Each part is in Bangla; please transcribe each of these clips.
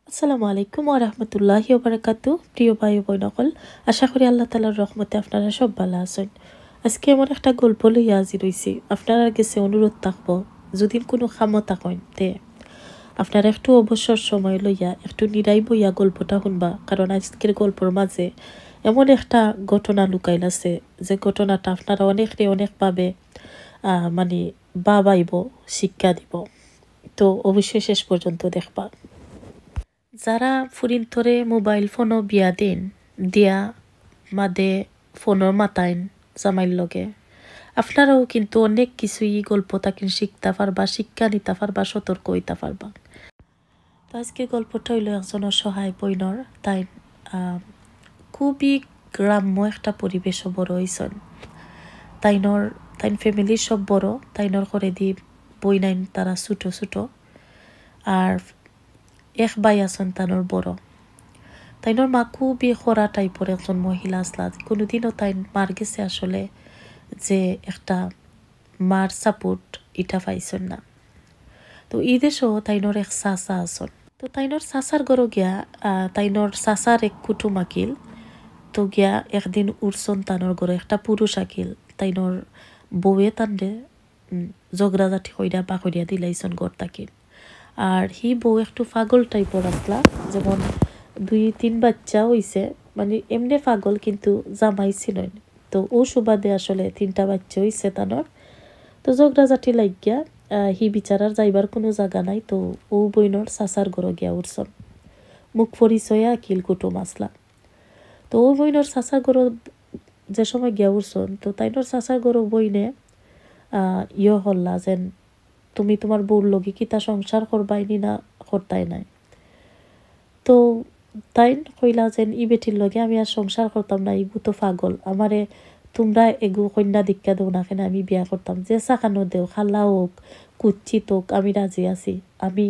আসসালামু আলাইকুম ওয়া রাহমাতুল্লাহি ওয়া বারাকাতুহু। প্রিয় ভাই ও বোনসকল, আশা করি আল্লাহ তাআলার রহমতে আপনারা সব ভালো আছেন। আজকে এমন একটা গল্প লইয়া হাজির হইছি। আপনার কাছে অনুরোধ থাকবো, যদি কোনো কামও থাকেন তে আপনারা একটু অবসর সময় লইয়া একটু নিরাই বইয়া গল্পটা শুনবা, কারণ আজকের গল্পের মাঝে এমন একটা ঘটনা লুকাইল আছে যে ঘটনাটা আপনারা অনেকভাবে মানে ভাবাইব, শিক্ষা দিব। তো অবশ্যই শেষ পর্যন্ত দেখবা। যারা ফুরিন ধরে মোবাইল ফোনও বিয়া দিন দিয়া মাদে ফোনের মাতাইন জামাইর লগে, আপনারাও কিন্তু অনেক কিছুই গল্প তাকিন শিখতে পারবা, শিক্ষা নিতে পারবা, সতর্ক হইতে পারবা। তো আজকে গল্পটা হইল একজন অসহায় বইনর। তাই খুবই গ্রাম্য একটা পরিবেশও বড় হয়েছেন। তাইন ফ্যামিলির সব বড়, তাইনর করে দি বই নাইন তারা ছোটো ছোটো, আর এক ভাই আছেন তানোর বড়। তাইনোর মা খুবই খরা টাইপের একজন মহিলা আসলা। কোনোদিনও তাই মার গেছে আসলে যে একটা মার সাপোর্ট এটা পাইছেন না। তো এই দেশও তাইনোর এক চাচা আসন। তো তাইনোর চাচার গড় গিয়া তাইনোর চাচার এক কুটুম আকিল। তো গিয়া একদিন উড়ছন তানোর গড়ে একটা পুরুষ আকিল। তাইনোর বউয়ে তান্ডে জগরাজাটি কইরা বা করিয়া দিলাইছন গড় তাকিল। আর হি বউ একটু পাগল টাইপের আসলা, যেমন 2-3 বাচ্চা হইছে, মানে এমনি পাগল কিন্তু জামাই ছিলেন। তো ও সুবাদে আসলে 3টা বাচ্চা হইছে তানোর। তো জগরাজাটি লাগিয়া হি বিচারার যাইবার কোনো জায়গা নাই। তো ও বইনর চাচার ঘর গিয়া উঠছন, মুখ পরিচয়া কিল কুটুম আসলা। তো ও বইনর চাচার ঘর যে সময় গিয়া উঠছন, তো তাইনর চাচার ঘর বইনে হল্লা যেন তুমি তোমার বউর লগে কিতা সংসার করবাইনি না করতাই নাই। তো তাই কইলা যেন ই বেটির লগে আমি আর সংসার করতাম না, ইগু তো পাগল, আমারে তোমরা এগু কন্যা দীক্ষা দেও না, কেন আমি বিয়া করতাম, যে চাকানো দেও, খালা হোক কুচ্ছিত হোক, আমি রাজি আছি। আমি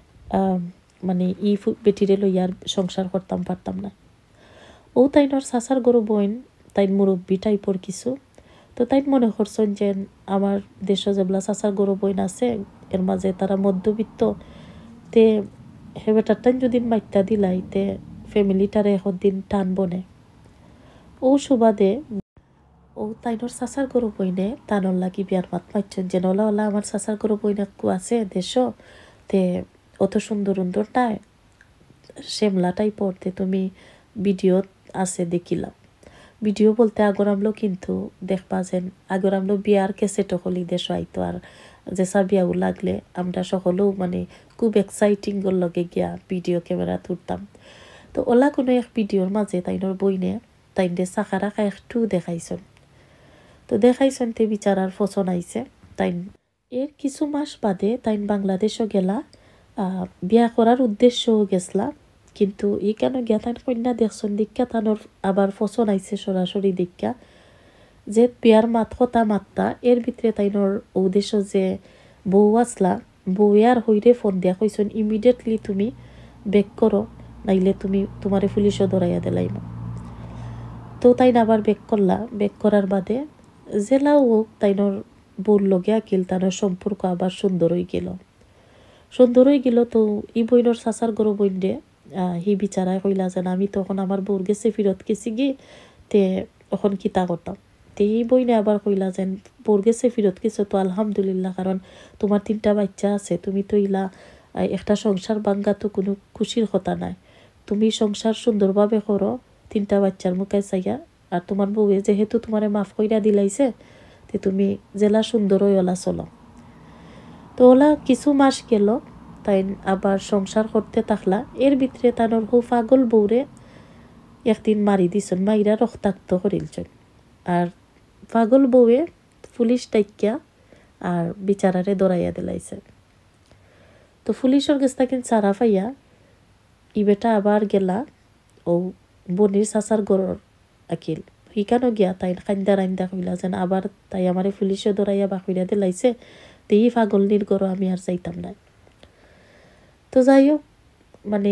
মানে ই বেটিরে লইয়ার সংসার করতাম পারতাম না। ও তাইনর চাচার গরু বইন তাইন মুরব্বী টাইপর কিছু। তো তাই মনে করছেন যে আমার দেশে যেগুলা চাচার গরু বইন আছে এর মাঝে তারা মধ্যবিত্ত, তে হেবেটারটাই যদি মাইত্যা দিলাই তে ফ্যামিলিটারে দিন টান বনে। ও সুবাদে ও তাইনর চাচার গরু বইনে তানর লাগি বিয়ার মাত মাইছেন যে ওলা ওলা আমার চাচার গরু বইনে কু আছে দেশ, তে অত সুন্দর সুন্দর নাই শ্যামলা পড়তে তুমি ভিডিও আছে দেখিলাম। ভিডিও বলতে আগর আমলো কিন্তু দেখবা যেন আগর আমলো বিয়ার কেসেট হলি দেশ আইতো, আর যেসা বিয়াও লাগলে আমরা সকলেও মানে খুব এক্সাইটিং লগে গিয়া ভিডিও ক্যামেরা তুলতাম। তো ওলা কোনো এক ভিডিওর মাঝে তাইনোর বইনে তাইন দে চাকা রাখা একটু দেখাইছেন। তো দেখাইছেন তে বিচারার ফসন আইছে। তাইন এর কিছু মাস বাদে তাইন বাংলাদেশও গেলা, বিয়া করার উদ্দেশ্যও গেছলা। কিন্তু ই কেন গিয়া তাইন কন্যা দেখছেন দীক্ষা তানোর আবার ফসন আইছে সরাসরি দীক্ষা যে বিয়ার মাত কথা মাত্তা এর ভিতরে তাইনোর উদ্দেশ্য যে বউ আসলা, বউয়ে আর হইরে ফোন দিয়া কইছেন ইমিডিয়েটলি তুমি বেক করো, নাইলে তুমি তোমারে পুলিশও ধরাইয়া দিলাইম। তো তাই আবার বেক করলা। বেক করার বাদে জেলাও হোক তাইনোর বউর লগে আকিল তানোর সম্পর্ক আবার সুন্দর হয়ে গেল। তো ই বইনোর চাচার গরু বইনরে হি বিচারায় কইলা যেন আমি তখন আমার বউর গেছে ফিরত গেছি গি, তে এখন কিতা করতাম। তে এই বইনে আবার কইলা যেন বউর গেছে ফিরত গেছে তো আলহামদুলিল্লাহ, কারণ তোমার 3টা বাচ্চা আছে, তুমি তো ইলা একটা সংসার ভাঙ্গা তো কোনো খুশির কথা নাই। তুমি সংসার সুন্দরভাবে করো 3টা বাচ্চার মুখে চাইয়া, আর তোমার বউয়ে যেহেতু তোমারে মাফ কইরা দিলাইছে, তে তুমি জেলা সুন্দর হয়ে ওলা চলো। তো ওলা কিছু মাস গেল, তাই আবার সংসার করতে থাকলা। এর ভিতরে তানোর হু পাগল বউরে একদিন মারি দিছন, মাইরা রক্তাক্ত করিলছেন। আর পাগল বউয়ে পুলিশ ডাইকিয়া আর বিচারারে দৌড়াইয়া দিলাইছে। তো পুলিশের কাছ থেকে চারা পাইয়া ইবেটা আবার গেলা ও বনির চাচার গরর আকিল। হিকানো গিয়া তাই কান্দা কইলা যেন আবার তাই আমারে পুলিশে দৌড়াইয়া বাকুইরা দিলাইছে, তো এই পাগলনির গরো আমি আর চাইতাম না। তো যাই হোক, মানে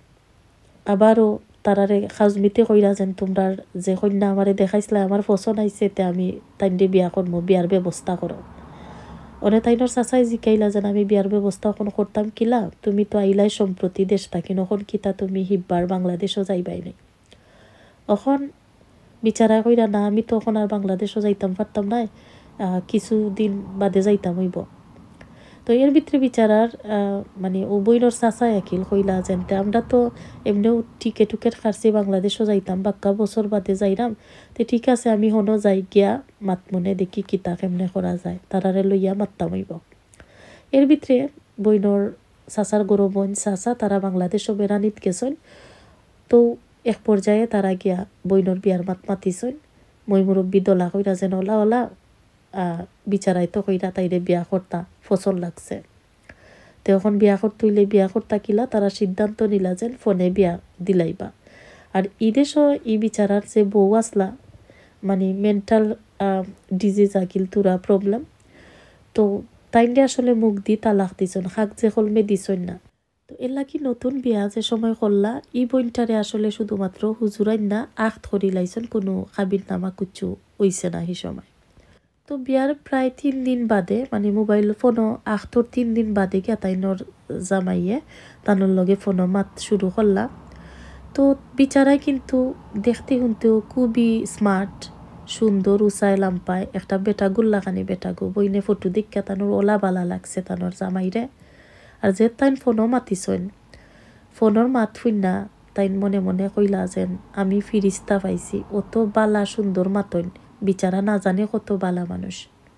আবারও তারারে খাজমিতে কইরা যেন তোমরা যে কন্যা আমারে দেখাইছিলা আমার পছন্দ আইছে, তে আমি তাইন্ডে বিয়া করবো, বিয়ার ব্যবস্থা করো। অনে তাইনোর চাচাই জিকাইলা যেন আমি বিয়ার ব্যবস্থা এখন করতাম কিলা, তুমি তো আইলাই সম্প্রতি দেশ থাকি নখন কিতা তুমি হিব্বার বাংলাদেশও যাইবাই নাই। এখন বিচারা কইরা না আমি তো এখন আর বাংলাদেশও যাইতাম পারতাম না, কিছুদিন বাদে যাইতাম হইব। তো এর ভিতরে বিচারার মানে ও বইনর চাচাই আকিল কইলা যেনতে আমরা তো এমনিও টিকেট খারছি বাংলাদেশও যাইতাম, বাক্কা বছর বাদে যাইরাম, তো ঠিক আছে আমি হনো যাই গিয়া মাত মনে দেখি কিতা কেমনে করা যায়, তারারে লইয়া মাততাম হইব। এর ভিতরে বইনর চাচার গরু বোন চাচা তারা বাংলাদেশও বেড়ানিত গেছেন। তো এক পর্যায়ে তারা গিয়া বইনর বিয়ার মাতিছেন। মই মুরব্বী দলা কইরা যেন ওলা ওলা বিচারাই তো কইরা তাইরে বিয়া করতা ফসল লাগছে। তো এখন বিয়া করতে হইলে বিয়া করতা কিলা তারা সিদ্ধান্ত নিলা যেন ফোনে বিয়া দিলাইবা। আর ইদেশও ই বিচারার যে বউ আসলা মানে মেন্টাল ডিজিজ আকিল তুরা প্রবলেম, তো তাইলে আসলে মুখ দি তালাক দিছন, হাক যে কলমে দিছন না। তো এর লাগি নতুন বিয়া যে সময় করলা ই বইনটারে আসলে শুধুমাত্র হুজুরাই না আখ ধরি লাইছন, কোনো খাবির নামা কুচু হইছে না সেই সময়। তো বিয়ার প্রায় 3 দিন বাদে মানে মোবাইল ফোনও আখতর 3 দিন বাদে গিয়া তাইনর জামাইয়ে তানোর লগে ফোনও মাত শুরু করলা। তো বিচারাই কিন্তু দেখতে শুনতেও খুবই স্মার্ট, সুন্দর, উঁচাই লাম্পায় একটা বেটা গুল্লাখানি বেটা গো। বইনে ফটো দেখা তানোর ওলা বালা লাগছে তানোর জামাইরে। আর যে তাইন ফোনও মাতিছেন, ফোনের মাত শুননা তাইন মনে মনে কইলা যেন আমি ফিরিস্তা পাইছি, অত বালা সুন্দর মাতন, বিচারা না জানে কত বালা মানুষ।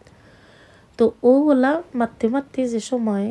তো ও ওলা মারতে মারতে যে সময়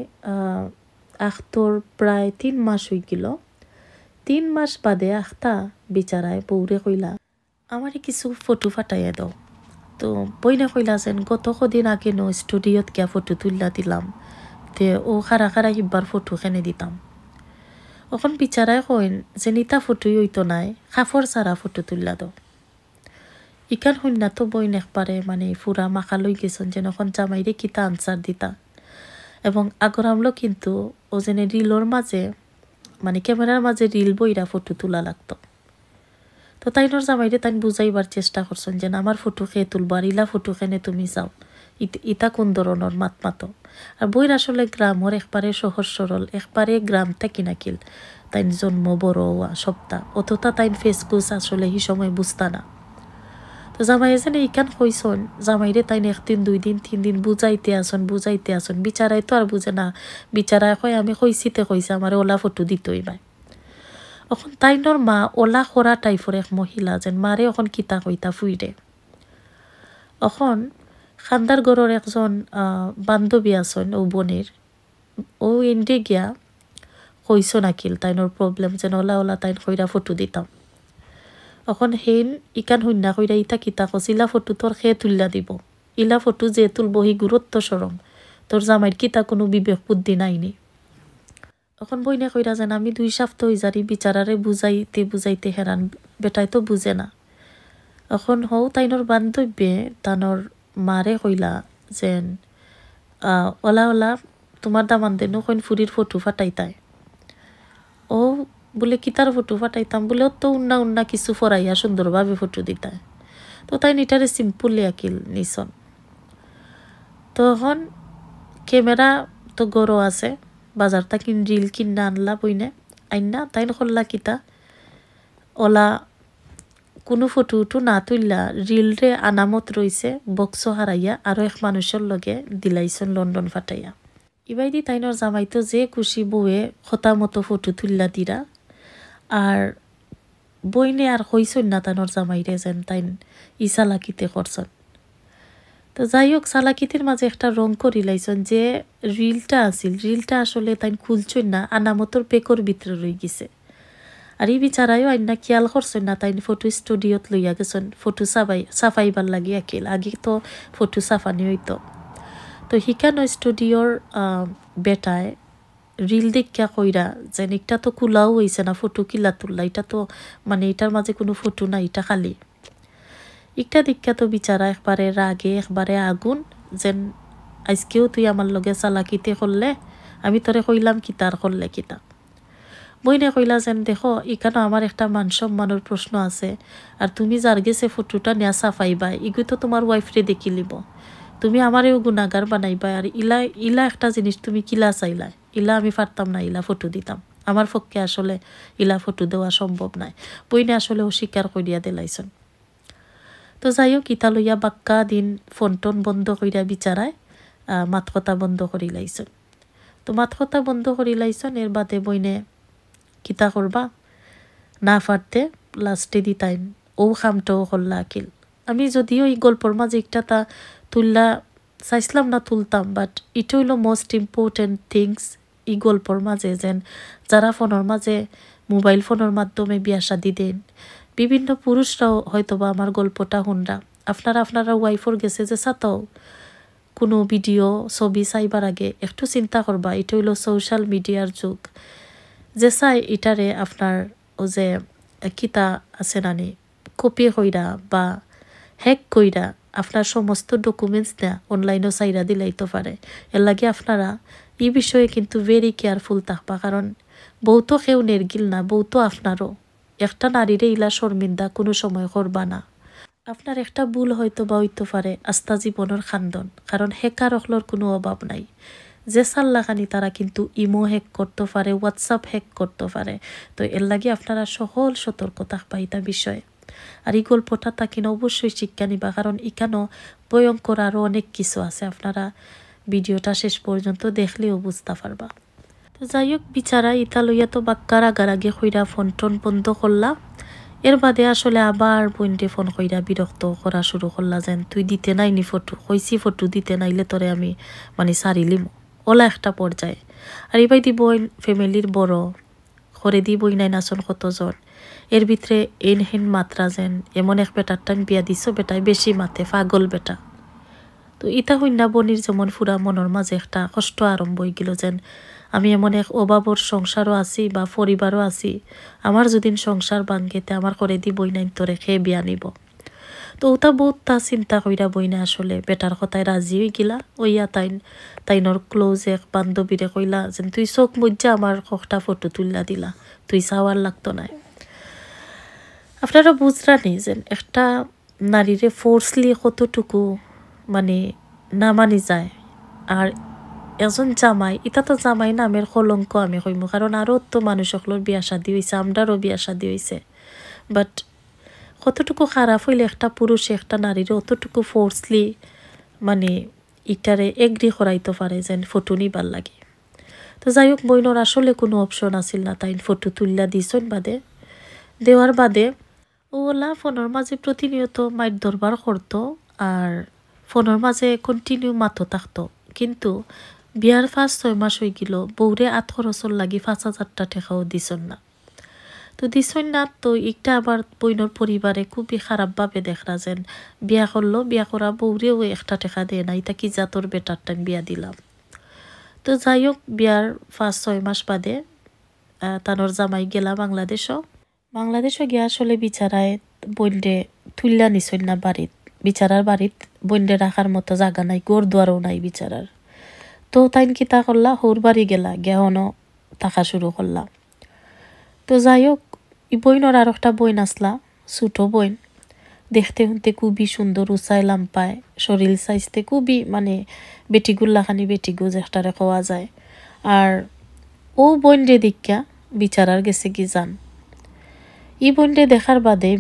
আখতর প্রায় 3 মাস হয়ে গেল, 3 মাস বাদে আখতা বিচারায় বউরে কইলা আমারে কিছু ফটো ফাটাইয়া দাও। তো বইনে কইলা যেন গত কদিন আগে নো স্টুডিওত গিয়া ফটো তুললা দিলাম, তে ও খারা খারা হিব্বার ফটো খেনে দিতাম। এখন বিচারায় কইন যে নিতা ফটোই হইতো নাই, খাফর সারা ফটো তুললা দাও। ইকান হইনা তো বইন একবারে মানে ফুরা মাখা লই গেছেন যেন এখন জামাইরে কিতা আনসার দিতা। এবং আগর আমলো কিন্তু ও যেন রিলর মাঝে মানে ক্যামেরার মাঝে রিল বইরা ফটো তোলা লাগতো। তো তাইনোর জামাইরে তাই বুঝাইবার চেষ্টা করছেন যে আমার ফটো খেয়ে তুলবো, আর ইলা ফটো খেনে তুমি যাও, ইতা কোন ধরনের মাত মাতো। আর বইর আসলে গ্রামর একবারে সহজ সরল, একবারে গ্রাম থাকি নাকিল তাই জন্ম বড় সপ্তাহ, অতটা তাই ফেসকুস আসলে এই সময় বুঝতা না। তো জামাই যেন ইকান কইসন জামাইরে তাই 1 দিন 2 দিন 3 দিন বুঝাইতে আসন, বিচারাই তো আর বুঝে না। বিচারায় কয় আমি কইছিতে কইছে আমার ওলা ফটো দিতই ভাই। এখন তাইনোর মা ওলা খরা টাইপের এক মহিলা যেন মারে এখন কিতা কইতা ফুইরে। এখন খান্দার গড়ের একজন বান্ধবী আছেন ও বোনের, ও ইন্ডে গিয়া কইস নাকিল তাইনোর প্রবলেম যেন ওলা ওলা তাইন কইরা ফটো দিতাম। এখন হেন ইকান হইনা কইরা ইতা কিতা কছিলা ফটো তোর খেয়ে তুললা দিব, ইলা ফটো যে তুলব হি গুরুত্ব সরম, তোর জামাইর কিতা কোনো বিবেক বুদ্ধি নাইনি। এখন বইনে কইরা যেন আমি 2 সপ্তাহ যারি বিচারারে বুঝাইতে হেরান, বেটাই তো বুঝে না। এখন হও তাইনোর বান্ধব্যে তানোর মারে কইলা যেন ওলা ওলা তোমার দামান দেন কইন ফুরির ফটো ফাটাইতায়। ও বলে কিতার ফটো ফাটাইতাম বলে তো উন্না কিছু ফরাইয়া সুন্দরভাবে ফটো দিতায়। তো তাই নিটারে সিম্পলি আকিল নিছন। তখন ক্যামেরা তো গরো আছে, বাজার থাকি রিল কিনা আনলা বইনে আইনা তাই করলা কিতা ওলা কোনো ফটো উঠু না তুললা রিলরে আনামত রইছে বক্স হারাইয়া আরো এক মানুষের লগে দিলাইছন লন্ডন ফাটাইয়া। ইবাইদি তাইনোর জামাইতো যে খুশি বউয়ে খতা মতো ফটো তুললা দিরা। আর বইনে আর কইসন না তানোর জামাইরে যেন তাইন ই চালাকিতে করছন। তো যাই হোক চালাকিতের মাঝে একটা রং করি লাইছন যে রিলটা আছিল, রিলটা আসলে তাই খুলছই না, আনামতর পেকর ভিতরে রয়ে গেছে। আর এই বিচারাইও আইনা খেয়াল করছেন না তাই ফটো স্টুডিওত লইয়া গেছেন ফটো সাফাইবার লাগি আকিল, আগে তো ফটো সাফানি হইতো। তো হিকানো স্টুডিওর বেটায় রিল দেখা কইরা যেন এটা তো কুলাও হয়েছে না, ফটো কিলা তুললা, এটা তো মানে এটার মাঝে কোনো ফটো না, এটা খালি। একটা দীক্ষা তো বিচারা একবারে রাগে একবারে আগুন যেন আজকেও তুই আমার লগে চালাকিতে করলে, আমি তোরে কইলাম কিতা আর করলে কিতা। বইনে কইলা যেন দেখো এখানে আমার একটা মান সম্মানের প্রশ্ন আছে, আর তুমি যার গেছে ফটোটা নেওয়া সাফাইবা এগুলো তো তোমার ওয়াইফরে দেখি লিব, তুমি আমারেও গুণাগার বানাইবা আর ইলা ইলা একটা জিনিস তুমি কিলা চাইলা ইলা আমি পারতাম না ইলা ফটো দিতাম আমার পক্ষে আসলে ইলা ফটো দেওয়া সম্ভব নাই বইনে আসলে অস্বীকার করিয়া দিলাইছেন তো যাই হোক ইতা লইয়া বাক্কা দিন ফোন টোন বন্ধ করিয়া বিচারায় মাত কথা বন্ধ করি লাইছেন তো মাত কথা বন্ধ করি লাইছেন এর বাদে বইনে কিতা করবা না পারতে লাস্টে দিতাইন ও খামটাও করলা আকিল আমি যদিও এই গল্পর মাঝে একটা তা তুললা চাইছিলাম না তুলতাম বাট এটা হইল মোস্ট ইম্পর্টেন্ট থিংস এই গল্পর মাঝে যেন যারা ফোনের মাঝে মোবাইল ফোনের মাধ্যমে বিয়া শাদি দেন বিভিন্ন পুরুষরাও হয়তোবা আমার গল্পটা শুনরা আপনারা ওয়াইফর গেছে যে সাতাও কোনো ভিডিও ছবি চাইবার আগে একটু চিন্তা করবা এটা হইল সোশ্যাল মিডিয়ার যুগ যে চাই এটারে আপনার ও যে কিতা আছে নানি কপি কইরা বা হ্যাক কইরা আপনার সমস্ত ডকুমেন্টস না অনলাইনও চাইরা দিলাইতে পারে এর লাগে আপনারা এই বিষয়ে কিন্তু ভেরি কেয়ারফুল থাকবা কারণ বউতো কেউ নেরগিল না বউতো আপনারও একটা নারীরে ইলা শর্মিন্দা কোনো সময় করবা না আপনার একটা ভুল হয়তো বা হইতে পারে আস্থা জীবনের খান্দন কারণ হ্যাকার অখলোর কোনো অভাব নাই যে সাল্লাখানি তারা কিন্তু ইমো হ্যাক করতে পারে হোয়াটসঅ্যাপ হ্যাক করতে পারে তো এর লাগে আপনারা সকল সতর্ক থাকবা এটা বিষয়ে আর এই গল্পটা তাকিন অবশ্যই শিক্ষা নিবা কারণ এখানেও ভয়ঙ্কর আরও অনেক কিছু আছে আপনারা ভিডিওটা শেষ পর্যন্ত দেখলেও বুঝতে পারবা তো যাই হোক বিচারা ইতা লইয়া তো বাক্কার আগারাগে কইরা ফোন টোন বন্ধ করলা এর বাদে আসলে আবার বইনটে ফোন কইরা বিরক্ত করা শুরু করলা যেন তুই দিতে নাইনি ফটো কইছি ফটো দিতে নাইলে তোরে আমি মানে সারিলিম ওলা একটা পর্যায়ে আর এবার দি বইন ফ্যামিলির বড় করে দি বই নাই নাচন কতজন এর ভিতরে এনহেন মাত্রা যেন এমন এক বেটার টাইম বিয়া দিছ বেটায় বেশি মাতে পাগল বেটা তো ইটা হইনা বনির যেমন ফুরা মনের মাঝে একটা কষ্ট আরম্ভ হয়ে গেল যেন আমি এমন এক অভাবর সংসারও আছি বা পরিবারও আছি আমার যদি সংসার ভাঙ্গেতে আমার করে দি বই নাই তোরে খেয়ে বিয়া নিব তো ওটা বহুত তা চিন্তা কইরা বই না আসলে বেটার কথায় রাজি হয়ে গিলা ওইয়া তাইনর ক্লোজ এক বান্ধবীরে কইলা যেন তুই চোখ মজ্জা আমার কটা ফটো তুললা দিলা তুই চাওয়ার লাগতো না আপনারা বুঝরা নেই যেন একটা নারীরে ফোর্সলি কতটুকু মানে না মানি যায় আর এজন জামাই এটা তো জামাই নামের কলঙ্ক আমি কইমু কারণ আরও তো মানুষ সকলের বিয়া শাদি হয়েছে আমরারও বিয়া শাদি হয়েছে বাট কতটুকু খারাপ হইলে একটা পুরুষে একটা নারীরে অতটুকু ফোর্সলি মানে ইটারে এগ্রি করাইতে পারে যেন ফটো নিবার লাগে তো যাই হোক বইনর আসলে কোনো অপশন আছিল না তাই ফটো তুললা দিছন বাদে দেওয়ার বাদে ওলা ফোনের মাঝে প্রতিনিয়ত মাইট দরবার করতো আর ফোনের মাঝে কন্টিনিউ মাতো থাকতো কিন্তু বিয়ার 5-6 মাস হয়ে গেল বউরে 8 খরচর লাগি 5,000 টাকাও দিছন না তো দিছন না তো একটা আবার বইনর পরিবারে খুবই খারাপভাবে দেখরা যেন বিয়া করলো বিয়া করা বউরেও 1 টাকা দেয় না এটা কি জাতর বেটার টাইম বিয়া দিলাম তো যাই হোক বিয়ার 5-6 মাস বাদে তানোর জামাই গেলা বাংলাদেশও গিয়া আসলে বিচারায় বইন্ডে তুললা নিছন না বাড়িত বিচারার বাড়িত বইন্ডে রাখার মতো জায়গা নাই গোর দুয়ারও নাই বিচারার তো তাইন কিতা করলা হোর বাড়ি গেলা গেহনো থাকা শুরু করলা তো যাই হোক ই বইনর আর একটা বইন আসলা ছোটো বইন দেখতে শুনতে খুবই সুন্দর উঁচাই লাম্পায় শরীর সাইজতে খুবই মানে বেটিগুল্লাখানি বেটিগু যেটারে খাওয়া যায় আর ও বইন রে দীক্ষা বিচারার গেছে কি যান ই বইনরে দেখার বাদে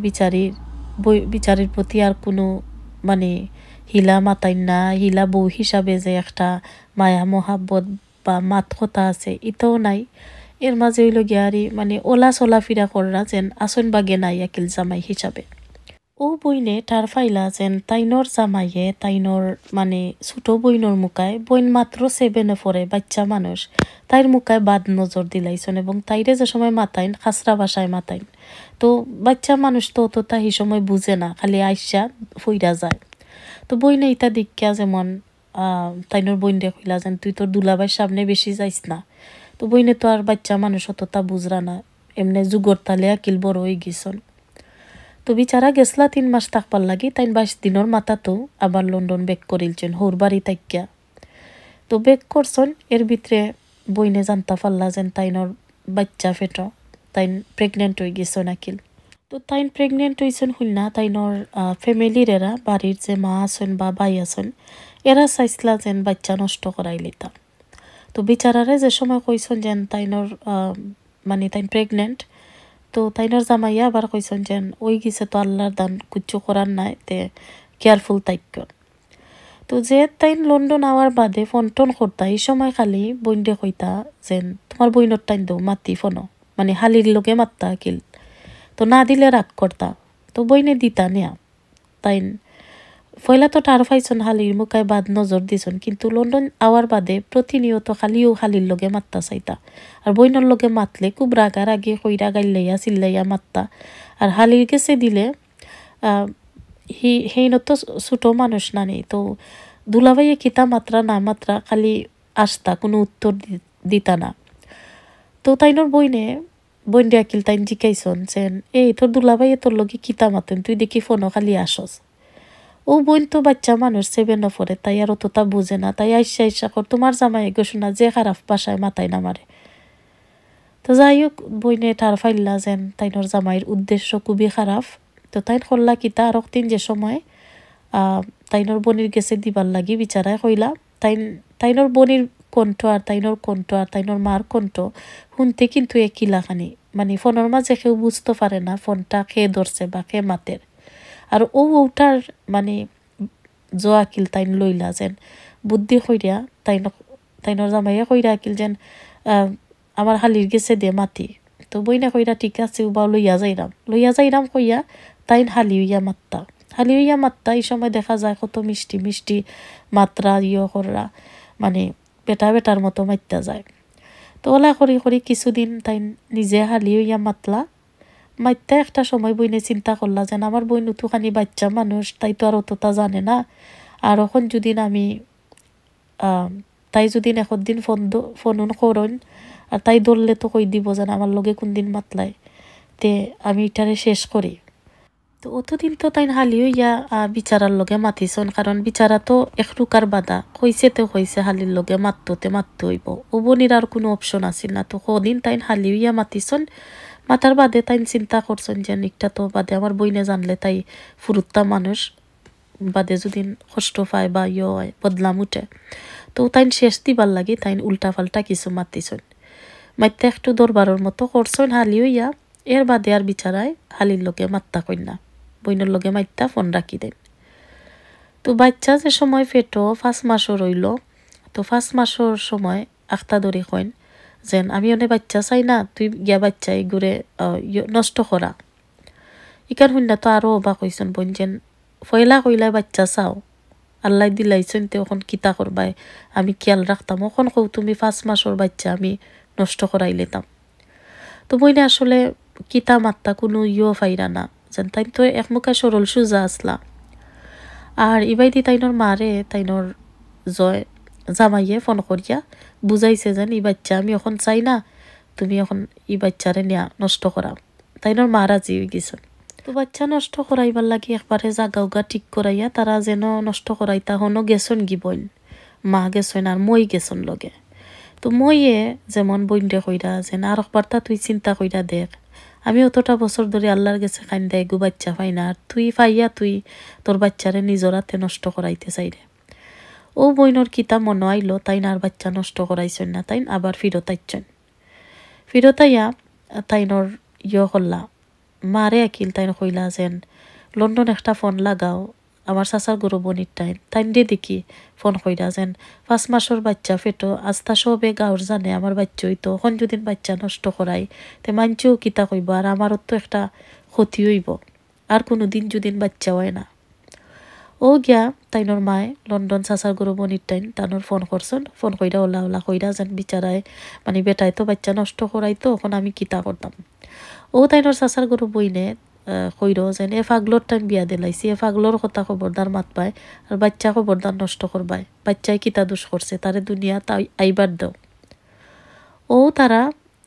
বিচারির প্রতি আর কোনো মানে হিলা মাতাই না হিলা বউ হিসাবে যে একটা মায়া মহাব্বত বা মাত কথা আছে ইটাও নাই এর মাঝে হইল গিয়ারি মানে ওলা চলাফিরা কররা যেন আসন বাগে নাই আকিল জামাই হিসাবে ও বইনে তার ফাইলা যেন তাইনর জামাইয়ে তাইনর মানে ছোট বইনর মুখায় বইন মাত্র 7 পড়ে বাচ্চা মানুষ তাইর মুখায় বাদ নজর দিলাইছেন এবং তাইরে যে সময় মাতাইন খাসরা ভাষায় মাতাইন তো বাচ্চা মানুষ তো অতটা এই সময় বুঝে না খালি আইসা ফইরা যায় তো বইনে ইটা দীক্ষা যেমন তাইনর বইন রে কইলা যেন তুই তোর দুলাভাইয়ের সামনে বেশি যাইস না তো বইনে তো আর বাচ্চা মানুষ অতটা বুঝরা না এমনি যুগর তালে আকিল বড় হয়ে গেছন তো বিচারা গেছলা 3 মাস থাকবার লাগি তাই 22 দিনের মাথা তো আবার লন্ডন বেক করিলছেন হোর বাড়ি তাইকা তো বেক করছন এর ভিতরে বইনে জানতা পারলা যেন তাইনর বাচ্চা ফেটো তাই প্রেগনেন্ট হয়ে গেছন আকিল তো তাই প্রেগনেন্ট হয়েছেন হইল না তাইনর ফ্যামিলির এরা বাড়ির যে মা আছেন বা ভাই আছেন এরা চাইছিলা যেন বাচ্চা নষ্ট করাই লিতা। তো বিচারারে যে সময় কইসন যেন তাইনর মানে তাইন প্রেগনেন্ট, তো তাইনর জামাইয়া আবার কইসন যেন ওই গেছে তো আল্লাহর দান কিচ্ছু করার নাই, তে কেয়ারফুল তাইক্য। তো যে তাইন লন্ডন আওয়ার বাদে ফোন টোন করতা, এই সময় খালি বইনডে কইতা যেন তোমার বইনর টাইন দো মাতি ফোনো, মানে হালির লোকে মাত্তা কিল। তো না দিলে রাগ করতা, তো বইনে দিতা নেয়া। তাইন ফয়লা তো টার ফাইছন হালির মুখায় বাদ নজর দিছন, কিন্তু লন্ডন আওয়ার বাদে প্রতিনিয়ত খালিও হালির লগে মাত্তা চাইতা। আর বইনর লগে মাতলে খুব রাগারাগি কইরা গাইলাইয়া চিল্লাইয়া মাত্তা। আর হালির গেছে দিলে হেইন তো ছোট মানুষ না নেই, তো দুলাভাইয়ে কিতা মাত্রা না মাত্রা খালি আসতা, কোনো উত্তর দিতা না। তো তাইনর বইন আকিল তাইন জিকাইছন যেন এই তোর দুলাভাইয়ে তোর লগে কিতা মাতেন, তুই দেখি ফোনও খালি আসস। ও বোন তো বাচ্চা মানুষ, 7 পড়ে, তাই আর অতটা বুঝে না। তাই আইসা কর তোমার জামাই ঘোষণা যে খারাপ বাসায় মাথায় না মারে। তো যাই হোক বইনে টার ফাইল্লা যেন তাইনর জামাইয়ের উদ্দেশ্য খুবই খারাপ। তো তাইন করলা কিতা আর দিন যে সময় তাইনর বনির গেছে দিবার লাগি বিচারায় কইলা, তাইনর বনির কণ্ঠ আর তাইনর মার কণ্ঠ শুনতে কিন্তু একই লাখানি, মানে ফোনের মাঝে কেউ বুঝতে পারে না ফোনটা খেয়ে ধরছে বা খেয়ে মাতের। আর ওটার মানে জোয়াকিল তাইন লইলা যেন বুদ্ধি কইরা তাইনর জামাইয়া কইরা আকিল যেন আমার হালির গেছে দে মাতি। তো বইনা কইরা ঠিক আছে বা লইয়া যাইরাম কইয়া তাইন হালি হইয়া মাত্তা। এই সময় দেখা যায় কত মিষ্টি মিষ্টি মাত্রা করা, মানে বেটার মতো মাত্তা যায়। তো ওলা করি কিছুদিন তাইন নিজে হালি হইয়া মাতলা। মাইতে একটা সময় বইনে চিন্তা করলা যেন আমার বই নতুখানি বাচ্চা মানুষ, তাই তো আর অতটা জানে না। আর এখন যদি আমি তাই যদি একদিন ফোন করন আর তাই ধরলে তো কই দিব যেন আমার লগে কোন দিন মাতলাই, তে আমি এটারে শেষ করি। তো অতদিন তো তাই হালি হইয়া বিচারার লগে মাতিছন, কারণ বিচারা তো একটুকার বাধা কইছে হালির লগে মাততে হইব, ও বনির আর কোনো অপশন আছিল না। তো কদিন তাই হালি হইয়া মাতিছন, মাতার বাদে তাই চিন্তা করছেন যে নিকটা তো বাদে আমার বইনে জানলে তাই ফুরুত্তা মানুষ বাদে যদি কষ্ট পায় বা হয় বদলাম উঠে, তো তাই শেষ দিবার লাগে তাই উল্টা পাল্টা কিছু মাতিছন। মাইতে একটু দরবারের মতো করছেন হালি হইয়া। এর বাদে আর বিচারায় হালির লগে মাত্তা কন্যা বইনের লগে মাইতা ফোন রাখি দেন। তো বাচ্চা যে সময় পেটো 5 মাসও রইল, তো 5 মাসের সময় আখতা ধরে কইন যেন আমি অনেক বাচ্চা চাই না, তুই গিয়া বাচ্চা ঘুরে নষ্ট করা। ইকার শুননা তো আরো অবাক হইছন বোন, যেন ফয়লা কইলাই বাচ্চা চাও, আল্লাহ দিলাইছেন তো এখন কিতা করবাই, আমি খেয়াল রাখতাম। এখন কৌ তুমি 5 মাসের বাচ্চা আমি নষ্ট করাই লেতাম। তো বইনে আসলে কিতা মাত্তা কোনো ফাইরা না, যেন তাই তো একমুখা সরল সুজা আসলা। আর ইবাইদি তাইনর মারে তাইনর জামাইয়ে ফোন করিয়া বুঝাইছে যেন ই বাচ্চা আমি এখন চাই না, তুমি এখন ই বাচ্চারে নেয়া নষ্ট করা। তাইনর মা রাজি হয়ে গেছে। তো বাচ্চা নষ্ট করাইবার লাগি একবারে জাগা ঠিক করাইয়া তারা যেন নষ্ট করাইতা হনো গেছন বইন, মা গেছন আর মই গেছন লগে। তো মইয়ে যেমন বইনরে কইরা যেন আর একবার তুই চিন্তা কইরা দেখ, আমি অতটা বছর ধরে আল্লাহর গেছে খাইন দেয় গু বাচ্চা পাই না, আর তুই তোর বাচ্চারে নিজর হাতে নষ্ট করাইতে চাইরে। ও বইনর কিতা মনে আইলো তাই আর বাচ্চা নষ্ট করাইছেন না, তাই আবার ফিরতাইয়া তাইনর করলা মারে আকিল তাইন কইলা যেন লন্ডন একটা ফোন লাগাও আমার চাচার গরু বনির তাইন দিয়ে দেখি ফোন কইরা যেন 5 মাসের বাচ্চা ফেটো আস্তা সবে গাঁর জানে আমার বাচ্চা হইতো, এখন যদি বাচ্চা নষ্ট করাই তে মানছেও কিতা কইব, আর আমারও তো একটা ক্ষতি হইব, আর কোনো দিন যদি বাচ্চা হয় না। ও গিয়া তাইনর মায় লন্ডন চাচার গরু বনির তানোর ফোন করছেন, ফোন কইরা ওলা কইরা যেন বিচারায় মানে বেটায় তো বাচ্চা নষ্ট করাইতো, এখন আমি কিতা করতাম। ও তাইনর চাচার গরু বইনে কইর যেন এ ফাগলোর বিয়া দিলাইছি, এ ফাগলোর কথা খবরদার মাত পায়, আর বাচ্চা খবরদার নষ্ট করবায়, বাচ্চায় কিতা দোষ করছে তারে দুনিয়া তাই আইবার দাও। ও তারা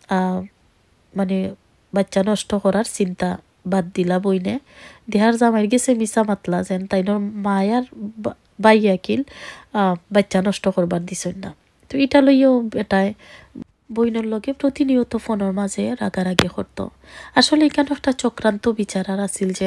মানে বাচ্চা নষ্ট করার চিন্তা বাদ দিলা বইনে। দেহার জামাইর গেছে মিশা মাতলা যেন তাইনর মায়ার বাইয়াকিল বাচ্চা নষ্ট করবার দিছেন না। তো এটা লইয়াও এটাই বইনের লগে প্রতিনিয়ত ফোনের মাঝে রাগারাগি করত। আসলে এখানে একটা চক্রান্ত বিচারার আছিল যেন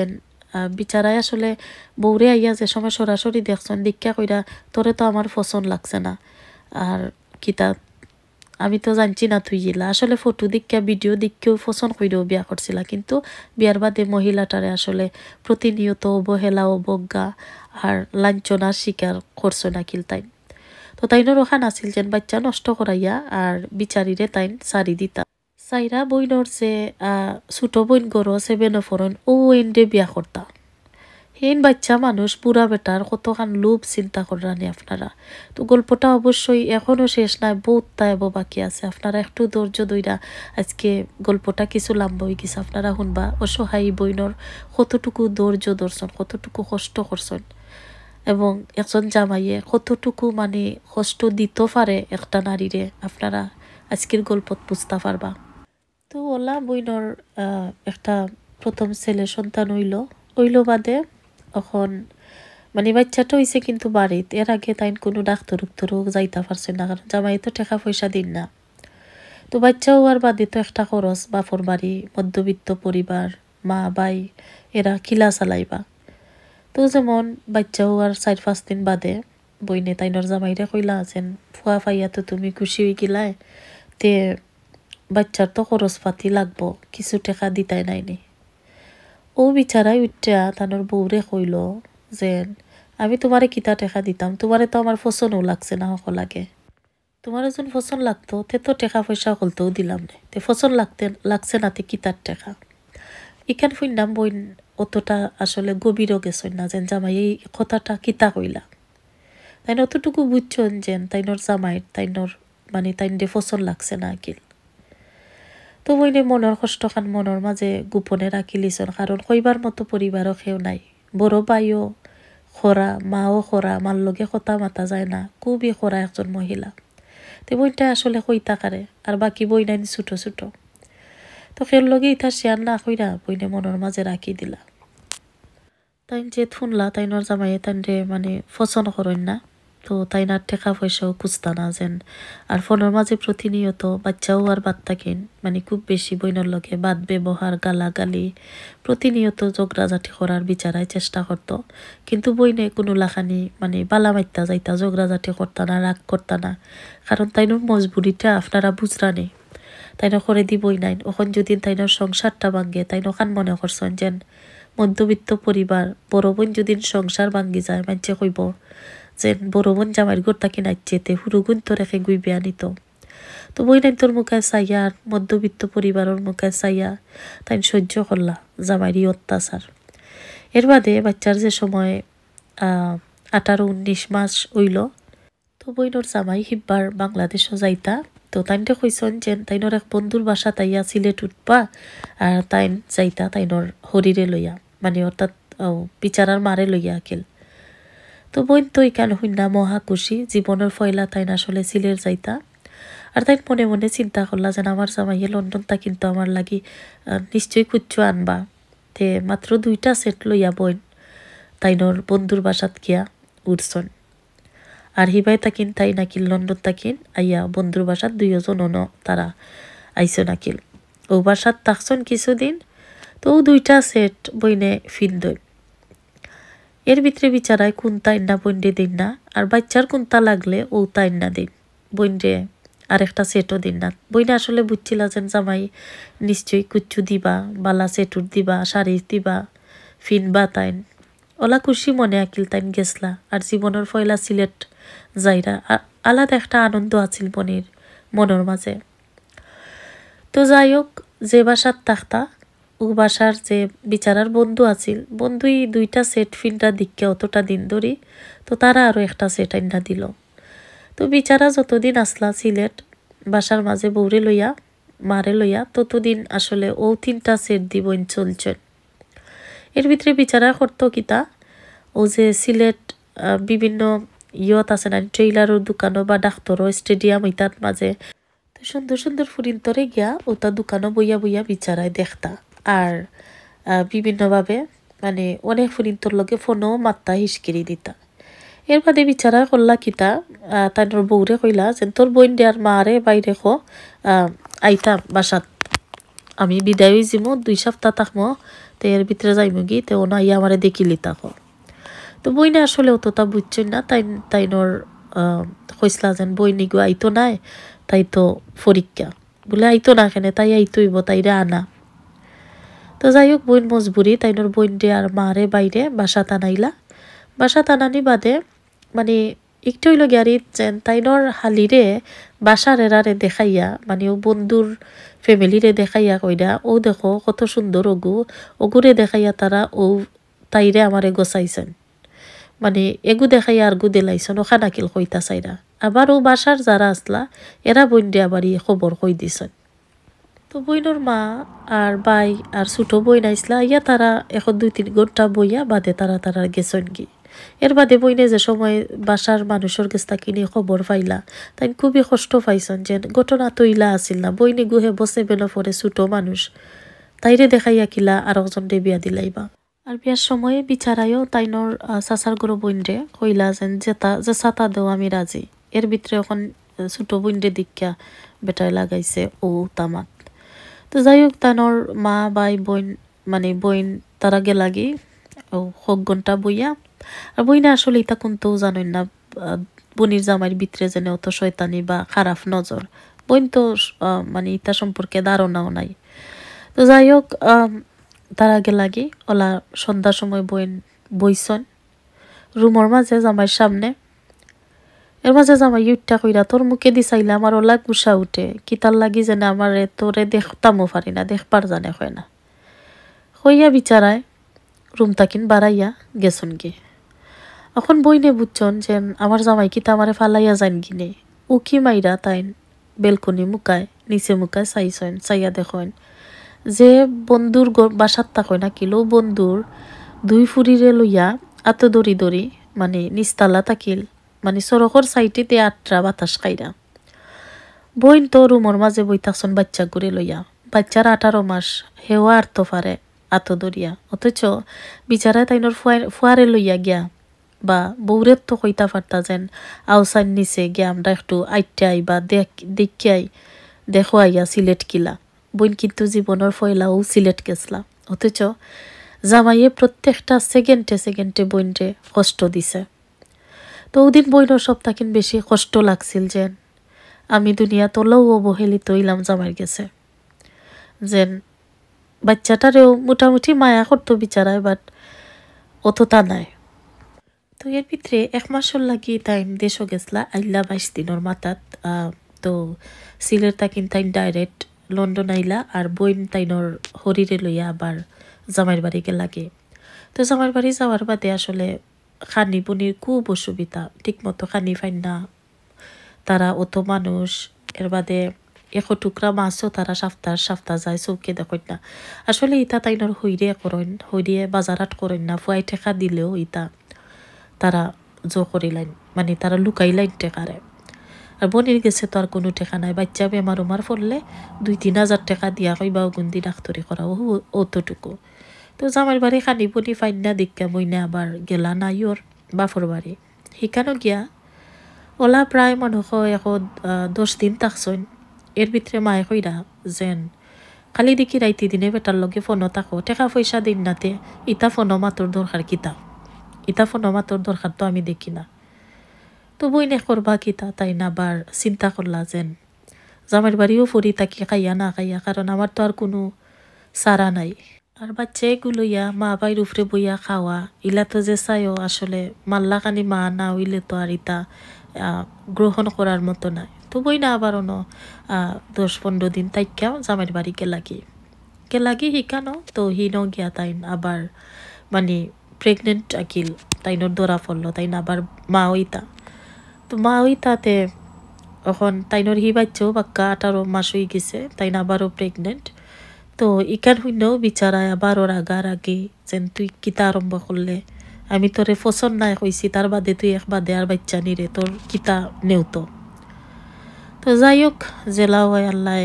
বিচারায় আসলে বউরে আইয়া যে সময় সরাসরি দেখছেন দীক্ষা কইরা তোরে তো আমার পছন্দ লাগছে না আর কিতা আমি তো জানছি না তুই গিলা আসলে ফটো দীক্ষা ভিডিও দীক্ষাও পছন্দ কইরেও বিয়া করছিলা কিন্তু বিয়ার বাদে মহিলাটারে আসলে প্রতিনিয়ত অবহেলা অবজ্ঞা আর লাঞ্ছনার শিকার করছো না কিল তাই তো তাইনর ওখান আছিল যেন বাচ্চা নষ্ট করাইয়া আর বিচারিরে তাইন সারি দিতা সাইরা বইনর যে ছোট বইন গড় সেভেন ফরন ও এন্ডে বিয়া করতা হেন বাচ্চা মানুষ বুড়া বেটার কতখান লোভ চিন্তা করানি আপনারা তো গল্পটা অবশ্যই এখনো শেষ নাই বহুত টাইম বাকি আছে আপনারা একটু ধৈর্য ধইরা আজকে গল্পটা কিছু লম্বা হয়ে গেছে আপনারা শুনবা অসহায় বইনর কতটুকু ধৈর্য ধরছেন কতটুকু কষ্ট করছেন এবং একজন জামাইয়ে কতটুকু মানে কষ্ট দিতে পারে একটা নারীরে আপনারা আজকের গল্পত বুঝতে পারবা তো ওলা বইনর একটা প্রথম ছেলে সন্তান হইল বাদে এখন মানে বাচ্চাটা হয়েছে কিন্তু বাড়িতে এর আগে তাই কোনো ডাক্তার উক্তরও যাইতে পারছে না কারণ জামাই তো টাকা পয়সা দিন না তো বাচ্চা হওয়ার বাদে তো একটা খরচ বাপর বাড়ি মধ্যবিত্ত পরিবার মা ভাই এরা খিলা চালাইবা তো যেমন বাচ্চা হওয়ার 4-5 দিন বাদে বইনে তাইনর জামাইরে কইলা আছেন ফুয়া ফাইয়া তো তুমি খুশি হয়ে গেলাই তে বাচ্চার তো খরচ পাতি লাগবো কিছু টাকা দিতাই নাইনি ও বিচারাই উঠা তানোর বউরে কইল যে আমি তোমারে কিতা টাকা দিতাম তোমারে তো আমার পছন্দও লাগছে না হক লাগে তোমার যখন পছন্দ লাগতো তে তো টাকা পয়সা হলতেও দিলাম না তে পছন্দ লাগছে না তে কিতার টাকা ইখান ফুইনাম বইন অতটা আসলে গভীরও গেছেন না যেন জামাই এই কথাটা কিতা কইলা তাই অতটুকু বুঝছেন যেন তাইনর জামাই তাইনর মানে তাইনরে পছন্দ লাগছে না আকিল তো বইনে মনের কষ্টখান মনের মাঝে গোপনে রাখি লিছন কারণ কইবার মতো পরিবারও কেউ নাই বড় ভাইও খরা মাও খরা মার লগে কথা মাতা যায় না খুবই খরা একজন মহিলা তো বইনটা আসলে কইতা কারে আর বাকি বই নাই ছোট ছোট তো কেউ লগে ইতা শেয়ার না কইরা বইনে মনের মাঝে রাখি দিলা তাই যে শুনলা তাইনর জামাইয়ে তাইনরে মানে পছন্দ করেন না তো তাইনার টাকা পয়সাও খুঁজতা না যেন আর ফোনের মাঝে প্রতিনিয়ত বাচ্চাও আর বাদ থাকেন মানে খুব বেশি বইনের লগে বাদ ব্যবহার গালাগালি প্রতিনিয়ত ঝগড়াঝাটি করার বিচারায় চেষ্টা করত কিন্তু বইনে কোনো লাখানি মানে বালা মাইতা যাইতা ঝগড়াঝাটি করতা না রাগ করতা না কারণ তাইনোর মজবুরিটা আপনারা বুঝরানি তাইনো করে দিবই নাই ওখান যদি তাইনোর সংসারটা ভাঙ্গে তাইনো খান মনে করছেন যেন মধ্যবিত্ত পরিবার বড় বোন যদি সংসার ভাঙ্গি যায় মানছে কইব যে বড় বোন জামাইর ঘর তাকে নাচেতে হুরুগুন তো রেখে গুই বিয়া নিত তো বই নাই তোর মুখে চাইয়া আর মধ্যবিত্ত পরিবারের মুখে চাইয়া তাই সহ্য করলা জামাইরই অত্যাচার এর বাদে বাচ্চার যে সময় 18-19 মাস হইল তো বইনর জামাই হিব্বার বাংলাদেশও যাইতা তো তাইনটা কইসন যে তাইনর এক বন্ধুর বাসা তাইয়া সিলেট উঠবা আর তাইন যাইতা তাইনর হরিরে লইয়া মানে অর্থাৎ বিচারার মারে লইয়া আকিল তো বইন তো ইকান হইনা মহা খুশি জীবনের ফয়লা তাইন আসলে সিলেট যাইতা আর তাই মনে মনে চিন্তা করলা যেন আমার জামাইয়ে লন্ডনটা কিন্তু আমার লাগি নিশ্চয়ই কুচ্ছু আনবা তে মাত্র 2টা সেট লইয়া বইন তাইনর বন্ধুর বাসাত গিয়া উঠছন আর হিবাই তাকিন তাই নাকিল লন্ডন তাকিন আইয়া বন্ধুর বাসাত 2 জন তারা আইসো নাকিল ও বাসাত থাকছন কিছুদিন তো 2টা সেট বইনে ফিন্দই এর ভিতরে বিচারায় কোন তাই না বইন্ডে দিন না আর বাচ্চার কোনটা লাগলে ও তাই না দিন বইন্ডে আর একটা সেটও দিন না বইনে আসলে বুঝছিল যেন জামাই নিশ্চয়ই কুচ্ছু দিবা বালা সেটুর দিবা শাড়ি দিবা ফিনবা তাইন ওলা খুশি মনে আকিল তাইন গেছলা আর জীবনের ফয়লা সিলেট যাইরা আলাদা একটা আনন্দ আছিল মনের মাঝে তো যাই হোক যে বাসার থাকতা ও বাসার যে বিচারার বন্ধু আছিল বন্ধুই 2টা সেট ফিনটা দিককে অতটা দিন ধরি তো তারা আরো একটা সেট আইনা দিল তো বিচারা যতদিন আসলা সিলেট বাসার মাঝে বউরে লইয়া মারে লইয়া ততদিন আসলে ও 3টা সেট দিব চলছেন এর ভিতরে বিচারা করতো কিতা ও যে সিলেট বিভিন্ন ইয়ত আছে না ট্রেইলারের দোকানও বা ডাক্তারও স্টেডিয়াম ইতার মাঝে তো সুন্দর সুন্দর ফুরিন্তরে গিয়া ওটা দোকানও বইয়া বইয়া বিচারায় দেখতা আর বিভিন্নভাবে মানে অনেক ফুরিন্তর লগে ফোনও মাত্তা হিসকিরি দিতা এর বাদে বিচারা করলা কিতা তার বউরে কইলা যে তোর বোন আর মারে বাইরে আইতা বাসাত আমি বিদায় হয়ে যাবো 2 সপ্তাহ থাকবো, তো এর ভিতরে যাইমু গি, তো ওনা ইয়া আমারে দেখিলি থাকো। তো বইনে আসলে অতটা বুঝছেন না, তাইনোর কইসলা যেন বই নিগো আইতো নাই, তাই তো পরীক্ষা বলে আইতো না এখানে, তাই আইতইব, তাইরে আনা। তো যাই হোক বইন মজবুরি, তাইনোর বইন ডে আর মারে বাইরে বাসা টানাইলা। বাসা টানানি বাদে মানে একটু হইল গ্যারিত যেন তাইনোর হালিরে বাসার এরারে দেখাইয়া, মানে ও বন্ধুর ফ্যামিলিরে দেখাইয়া কইরা, ও দেখো কত সুন্দর ওগুরে দেখাইয়া তারা ও তাইরে আমারে গোছাইছেন, মানে এগু দেখাইয়া আর গু দিলাইছেন, ও খানাকিল কইতা চাইরা। আবার ও বাসার যারা আসলা এরা বইনডে আবার খবর কই দিছেন। তো বইনোর মা আর বাই আর ছোট বই নাইসলা ইয়া, তারা এখন 2-3 ঘন্টা বইয়া বাদে তারা গেছেন গি। এর বাদে বইনে যে সময় বাসার মানুষের কাছ থেকে নিয়ে খবর পাইলা, তাই খুবই কষ্ট পাইছেন যে ঘটনা তো ইলা আসিল না, বইনে গুহে বসে বেনো পরে ছোট মানুষ তাইরে দেখাইয়া কিলা আর একজন ডে বিয়া দিলাইবা। আর বিয়ার সময়ে বিচারায়ও তাইনোর চাচার গরু বইনরে কইলা যেন যে ছাতা দেও আমি রাজি। এর ভিতরে এখন ছোট বইনরে দীক্ষা বেটায় লাগাইছে ও তামাক। তো যাই হোক তানোর মা বাই বোন মানে বইন তারা গেলাগি ও 6 ঘন্টা বইয়া। আর বইনা আসলে এটা কোনটাও জানেন না বনির জামাইয়ের ভিতরে যেন অত শয়তানি বা খারাপ নজর, বইন তো মানে ইটা সম্পর্কে ধারণাও নাই। তো যাই হোক তারা গেলাগি ওলা সন্ধ্যার সময় বইন বইসন রুমর মাঝে জামাইয়ের সামনে। এর মাঝে জামাই ইউটটা কইরা তোর মুখে দিছাইলে আমার ওলা গুসা উঠে, কিতার লাগি যেন আমার তোরে দেখতামও পারি না, দেখবার জানে হয় না। হইয়া বিচারায় রুম তাকিন বাড়াইয়া গেছন গে। এখন বইনে বুঝছন যে আমার জামাই কিতা আমারে ফালাইয়া যান গিনে, উকি মাইরা তাইন বেলকনি মুকায় নিচে মুকায় চাইয়া দেখেন যে বন্ধুর বাসার তাকয় না কিলো বন্ধুর 2 ফুরিরে লইয়া আত দড়ি মানে নিস্তালা তাকিল, মানে সড়কর সাইটিতে 8টা বাতাস খাইরা। বইন তো রুমর মাঝে বইতাছন বাচ্চা করে লইয়া, বাচ্চার 18 মাস, হেওয়া আর তো পারে আত দরিয়া, অথচ বিচারায় তাইনোর ফুয়ারে লইয়া গিয়া বা বৌরের তো কইতা পারতা যেন আউসান নিচে গিয়া আমরা একটু আইটাই বা দেখিয়াই দেখো আইয়া সিলেট কিলা। বইন কিন্তু জীবনের ফয়লাও সিলেট গেছলা, অথচ জামাইয়ে প্রত্যেকটা সেকেন্ডে বইনরে কষ্ট দিছে। তো ওদিন বইনোর সপ্তাহকিন বেশি কষ্ট লাগছিল যেন আমি দুনিয়া তোলাও অবহেলিত হইলাম জামাইয়ের গেছে, যেন বাচ্চাটারেও মোটামুটি মায়া করতো বিচারায়, বাট অতটা নাই। তো এর ভিতরে 1 মাসের লাগি টাইম দেশও গেছলা আইলা 22 দিনের মাথাত। তো সিলেট তাকিন তাইন ডাইরেক্ট লন্ডন আইলা আর বইন তাইনোর হরিরে লইয়া আবার জামাইয়ের বাড়ি লাগে। তো জামাইয়ের বাড়ি যাওয়ার বাদে আসলে খানি বনির খুব অসুবিধা, ঠিক মতো খানি ফাইন না তারা, অত মানুষ। এর বাদে 1 টুকরা মাছও তারা সাফতা যায় চৌকে দেখেন না। আসলে ইটা তাইনোর হইরিয়ে বাজারাট করেন না, ফুয়াই টেকা দিলেও ইটা তারা জো করিলেন, মানে তারা লুকাইলেন টেকারে। আর বনির গেছে তো আর কোনো টেকা নাই, বাচ্চা বেমার উমার পড়লে 2-3 হাজার টাকা দিয়া কইবা গুন্দি ডাক্তরি করা অতটুকু। তো জামাইয়ের বাড়ি খানি বনি ফাইন না দীক্ষা বইনে আবার গেলা নাই ওর বাফর বাড়ি। শিকানো গিয়া ওলা প্রায় মনে হয় এখন 10 দিন থাকছইন। এর ভিতরে মায়ে কইরা যেন খালি দেখি রাইতি দিনে বেটার লগে ফোনও থাকো, টাকা পয়সা দিন নাতে ইটা ফোনও মাতর দরকার কিতা, ইটা ফোনও মাতর দরকার তো আমি দেখি না। তো বইনে করবা কিতা, তাই না আবার চিন্তা করলা যেন জামাইয়ের বাড়িও ফুরি তাকি খাইয়া না খাইয়া, কারণ আমার তো আর কোনো সারা নাই। আর বাচ্চা এগুলোইয়া মা বাইর উপরে বইয়া খাওয়া ইলা তো যে চাইও আসলে মাল্লা কানি মা না হইলে তো আর ইটা গ্রহণ করার মতো নাই। তো বই না আবার 10-15 দিন তাইকাও জামাইয়ের বাড়ি গেলাগি শিকানো। তো হিনো গিয়া তাইন আবার মানে প্রেগনেন্ট আকিল, তাইনোর ধরা পড়লো, তাইন আবার মা হইতা। তো মা হইতাতে এখন তাইনোর বাচ্চাও বাক্কা 18 মাস হয়ে গেছে, তাইন আবারও প্রেগনেন্ট। তো ইকান হইলেও বিচারায় আবার ওর আগে যেন তুই কিতা আরম্ভ করলে, আমি তোরে পছন্দ নাই কইছি, তার বাদে তুই একবাদে আর বাচ্চা নিরে তোর কিতা নেওতো। তো যাই হোক জেলা হয় আল্লাহ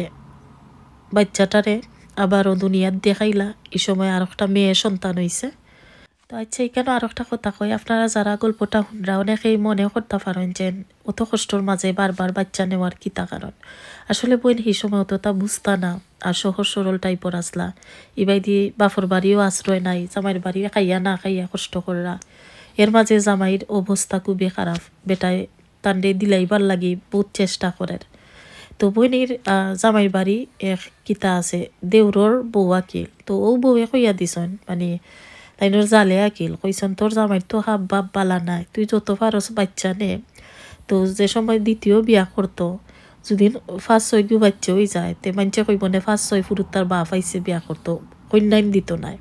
বাচ্চাটারে আবারও দুনিয়াত দেখাইলা। এই সময় আর একটা মেয়ে সন্তান হইছে। তো আচ্ছা এখানে আর একটা কথা কই, আপনারা যারা গল্পটা শুনরা অনেকেই মনে করতে পারেন যে অত কষ্টর মাঝে বারবার বাচ্চা নেওয়ার কিতা কারণ। আসলে বইন সেই সময় অতটা বুঝতা না, আর সহজ সরল টাইপর আসলা। ইবাই দি বাফর বাড়িও আশ্রয় নাই, জামাইয়ের বাড়ি খাইয়া না খাইয়া কষ্ট কররা। এর মাঝে জামাইয়ের অবস্থা খুবই খারাপ, বেটায় তান্ডে দিলাইবার লাগি বহুত চেষ্টা করেন। তো বইনের জামাইয়ের বাড়ি এক কিতা আছে, দেউরর বউ আকিল। তো ও বউয়ে কইয়া দিছন, মানে তাইনোর জালে আকিল কইসন তোর জামাই তো হাব বাপ বালা নাই, তুই যত পারস বাচ্চা নে। তো যে সময় দ্বিতীয় বিয়া করতো, যদি 5-6 বাচ্চা হয়ে যায় তে মানুষে কইব না 5-6 ফুরুত তার বাপ আইসে বিয়া করতো, কন্যাইন দিত নাই।